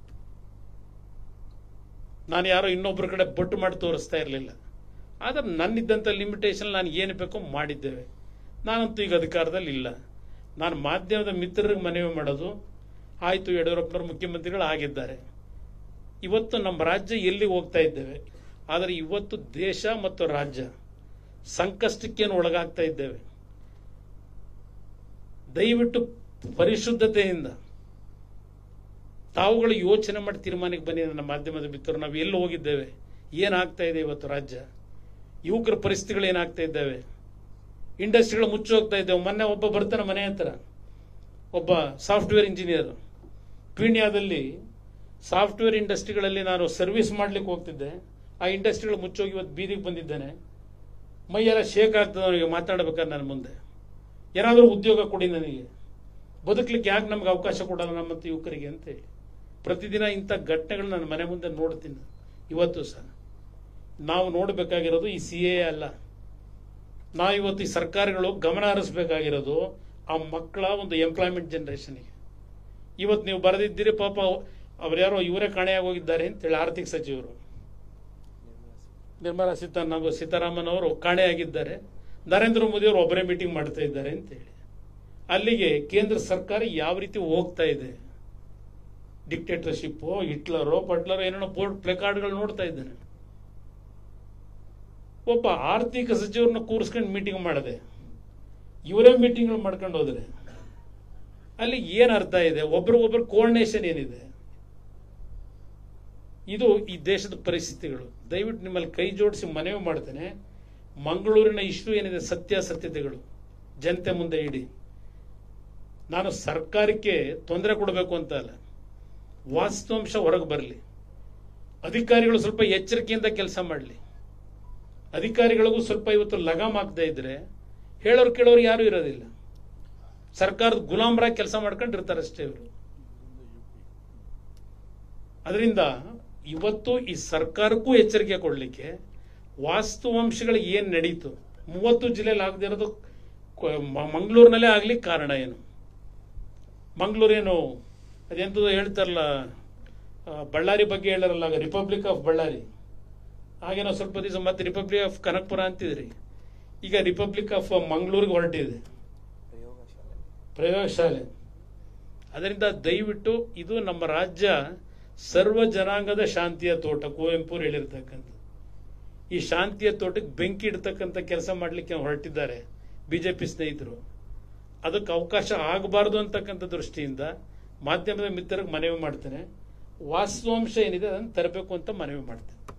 ನಾನು ಯಾರೋ ಇನ್ನೊಬ್ಬರ ಕಡೆ ಬೊಟ್ಟು ಮಾಡಿ ತೋರಿಸ್ತಾ ಇರಲಿಲ್ಲ. ಆದರೆ ನನ್ನಿದ್ದಂಥ ಲಿಮಿಟೇಷನ್ ನಾನು ಏನು ಬೇಕೋ ಮಾಡಿದ್ದೇವೆ. ನಾನಂತೂ ಈಗ ಅಧಿಕಾರದಲ್ಲಿ ಇಲ್ಲ. ನಾನು ಮಾಧ್ಯಮದ ಮಿತ್ರರಿಗೆ ಮನವಿ ಮಾಡೋದು, ಆಯಿತು ಯಡಿಯೂರಪ್ಪನವರು ಮುಖ್ಯಮಂತ್ರಿಗಳು ಆಗಿದ್ದಾರೆ, ಇವತ್ತು ನಮ್ಮ ರಾಜ್ಯ ಎಲ್ಲಿ ಹೋಗ್ತಾ ಇದ್ದೇವೆ. ಆದರೆ ಇವತ್ತು ದೇಶ ಮತ್ತು ರಾಜ್ಯ ಸಂಕಷ್ಟಕ್ಕೇನು ಒಳಗಾಗ್ತಾ ಇದ್ದೇವೆ. ದಯವಿಟ್ಟು ಪರಿಶುದ್ಧತೆಯಿಂದ ತಾವುಗಳು ಯೋಚನೆ ಮಾಡಿ ತೀರ್ಮಾನಕ್ಕೆ ಬನ್ನಿ. ನನ್ನ ಮಾಧ್ಯಮದ ಮಿತ್ರರು, ನಾವು ಎಲ್ಲಿ ಹೋಗಿದ್ದೇವೆ, ಏನಾಗ್ತಾ ಇದೆ ಇವತ್ತು ರಾಜ್ಯ, ಯುವಕರ ಪರಿಸ್ಥಿತಿಗಳು ಏನಾಗ್ತಾ ಇದ್ದಾವೆ, ಇಂಡಸ್ಟ್ರಿಗಳು ಮುಚ್ಚಿ ಹೋಗ್ತಾ ಇದ್ದೇವೆ. ಮೊನ್ನೆ ಒಬ್ಬ ಬರ್ತಾನೆ ಮನೆ ಹತ್ರ, ಒಬ್ಬ ಸಾಫ್ಟ್ವೇರ್ ಇಂಜಿನಿಯರ್, ಪೀಣ್ಯದಲ್ಲಿ ಸಾಫ್ಟ್ವೇರ್ ಇಂಡಸ್ಟ್ರಿಗಳಲ್ಲಿ ನಾನು ಸರ್ವಿಸ್ ಮಾಡ್ಲಿಕ್ಕೆ ಹೋಗ್ತಿದ್ದೆ. ಆ ಇಂಡಸ್ಟ್ರಿಗಳು ಮುಚ್ಚೋಗಿ ಇವತ್ತು ಬೀದಿಗೆ ಬಂದಿದ್ದೇನೆ. ಮೈಯೆಲ್ಲ ಶೇಕ್ ಆಗ್ತದೆ ಅವನಿಗೆ ಮಾತಾಡ್ಬೇಕಾದ್ರೆ ನನ್ನ ಮುಂದೆ. ಏನಾದರೂ ಉದ್ಯೋಗ ಕೊಡಿ ನನಗೆ, ಬದುಕಲಿಕ್ಕೆ ಯಾಕೆ ನಮ್ಗೆ ಅವಕಾಶ ಕೊಡಲ್ಲ ನಮ್ಮಂತ ಯುವಕರಿಗೆ ಅಂತೇಳಿ ಪ್ರತಿದಿನ ಇಂಥ ಘಟನೆಗಳು ನನ್ನ ಮನೆ ಮುಂದೆ ನೋಡ್ತೀನಿ. ಇವತ್ತು ಸಹ ನಾವು ನೋಡಬೇಕಾಗಿರೋದು ಈ CA ಅಲ್ಲ, ನಾವು ಇವತ್ತು ಈ ಸರ್ಕಾರಗಳು ಗಮನ ಹರಿಸಬೇಕಾಗಿರೋದು ಆ ಮಕ್ಕಳ ಒಂದು ಎಂಪ್ಲಾಯ್ಮೆಂಟ್ ಜನರೇಷನ್ಗೆ. ಇವತ್ತು ನೀವು ಬರೆದಿದ್ದೀರಿ, ಪಾಪ ಅವ್ರು ಯಾರೋ ಇವರೇ ಕಾಣೆಯಾಗಿ ಹೋಗಿದ್ದಾರೆ ಅಂತೇಳಿ ಆರ್ಥಿಕ ಸಚಿವರು ನಿರ್ಮಲಾ ಸೀತಾರಾಮನ್ ಅವರು ಕಾಣೆಯಾಗಿದ್ದಾರೆ, ನರೇಂದ್ರ ಮೋದಿ ಅವರು ಒಬ್ಬರೇ ಮೀಟಿಂಗ್ ಮಾಡ್ತಾ ಇದ್ದಾರೆ ಅಂತೇಳಿ. ಅಲ್ಲಿಗೆ ಕೇಂದ್ರ ಸರ್ಕಾರ ಯಾವ ರೀತಿ ಹೋಗ್ತಾ ಇದೆ, ಡಿಕ್ಟೇಟರ್ಶಿಪ್, ಹಿಟ್ಲರೋ ಪಟ್ಲರೋ ಏನೇನೋ ಬೋರ್ಡ್ ಪ್ಲೇಕಾರ್ಡ್ಗಳು ನೋಡ್ತಾ ಇದ್ದೇನೆ. ಒಬ್ಬ ಆರ್ಥಿಕ ಸಚಿವರನ್ನ ಕೂರಿಸ್ಕೊಂಡು ಮೀಟಿಂಗ್ ಮಾಡದೆ ಇವರೇ ಮೀಟಿಂಗ್ಗಳು ಮಾಡ್ಕೊಂಡು ಹೋದ್ರೆ ಅಲ್ಲಿ ಏನು ಅರ್ಥ ಇದೆ, ಒಬ್ರಿಗೊಬ್ರು ಕೋಆರ್ಡಿನೇಷನ್ ಏನಿದೆ? ಇದು ಈ ದೇಶದ ಪರಿಸ್ಥಿತಿಗಳು. ದಯವಿಟ್ಟು ನಿಮ್ಮಲ್ಲಿ ಕೈ ಜೋಡಿಸಿ ಮನವಿ ಮಾಡ್ತೇನೆ, ಮಂಗಳೂರಿನ ಇಶ್ಯೂ ಏನಿದೆ ಸತ್ಯಾಸತ್ಯತೆಗಳು ಜನತೆ ಮುಂದೆ ಇಡಿ. ನಾನು ಸರ್ಕಾರಕ್ಕೆ ತೊಂದರೆ ಕೊಡಬೇಕು ಅಂತ ಅಲ್ಲ, ವಾಸ್ತವಾಂಶ ಹೊರಗೆ ಬರಲಿ. ಅಧಿಕಾರಿಗಳು ಸ್ವಲ್ಪ ಎಚ್ಚರಿಕೆಯಿಂದ ಕೆಲಸ ಮಾಡಲಿ. ಅಧಿಕಾರಿಗಳಿಗೂ ಸ್ವಲ್ಪ ಇವತ್ತು ಲಗಾಮ್ ಆಗ್ತಾ ಇದ್ರೆ ಹೇಳೋರು ಕೇಳೋರು ಯಾರು ಇರೋದಿಲ್ಲ. ಸರ್ಕಾರದ ಗುಲಾಮರಾಗಿ ಕೆಲಸ ಮಾಡ್ಕೊಂಡಿರ್ತಾರೆ ಅಷ್ಟೇ ಇವರು. ಅದರಿಂದ ಇವತ್ತು ಈ ಸರ್ಕಾರಕ್ಕೂ ಎಚ್ಚರಿಕೆ ಕೊಡಲಿಕ್ಕೆ ವಾಸ್ತವಾಂಶಗಳು ಏನು ನಡೀತು, 30 ಜಿಲ್ಲೆಯಲ್ಲಿ ಆಗದೆ ಇರೋದು ಮಂಗಳೂರಿನಲ್ಲೇ ಆಗ್ಲಿಕ್ಕೆ ಕಾರಣ ಏನು? ಮಂಗಳೂರೇನು ಅದೆಂತದ್ದು ಹೇಳ್ತಾರಲ್ಲ, ಬಳ್ಳಾರಿ ಬಗ್ಗೆ ಹೇಳಾರಲ್ಲ, ರಿಪಬ್ಲಿಕ್ ಆಫ್ ಬಳ್ಳಾರಿ, ಹಾಗೇನೋ ಸ್ವಲ್ಪ ದಿವಸ ಮತ್ತೆ ರಿಪಬ್ಲಿಕ್ ಆಫ್ ಕನಕಪುರ ಅಂತಿದ್ರಿ, ಈಗ ರಿಪಬ್ಲಿಕ್ ಆಫ್ ಮಂಗಳೂರಿಗೆ ಹೊರಟಿದೆ ಪ್ರಯೋಗಶಾಲೆ. ಅದರಿಂದ ದಯವಿಟ್ಟು ಇದು ನಮ್ಮ ರಾಜ್ಯ ಸರ್ವ ಜನಾಂಗದ ಶಾಂತಿಯ ತೋಟ, ಕುವೆಂಪು ಹೇಳಿರ್ತಕ್ಕಂಥ ಈ ಶಾಂತಿಯ ತೋಟಕ್ಕೆ ಬೆಂಕಿ ಇಡ್ತಕ್ಕಂಥ ಕೆಲಸ ಮಾಡಲಿಕ್ಕೆ ಹೊರಟಿದ್ದಾರೆ ಬಿಜೆಪಿ ಸ್ನೇಹಿತರು. ಅದಕ್ಕೆ ಅವಕಾಶ ಆಗಬಾರ್ದು ಅಂತಕ್ಕಂಥ ದೃಷ್ಟಿಯಿಂದ ಮಾಧ್ಯಮದ ಮಿತ್ರರಿಗೆ ಮನವಿ ಮಾಡ್ತೇನೆ, ವಾಸ್ತವಾಂಶ ಏನಿದೆ ಅದನ್ನು ತರಬೇಕು ಅಂತ ಮನವಿ ಮಾಡ್ತೇನೆ.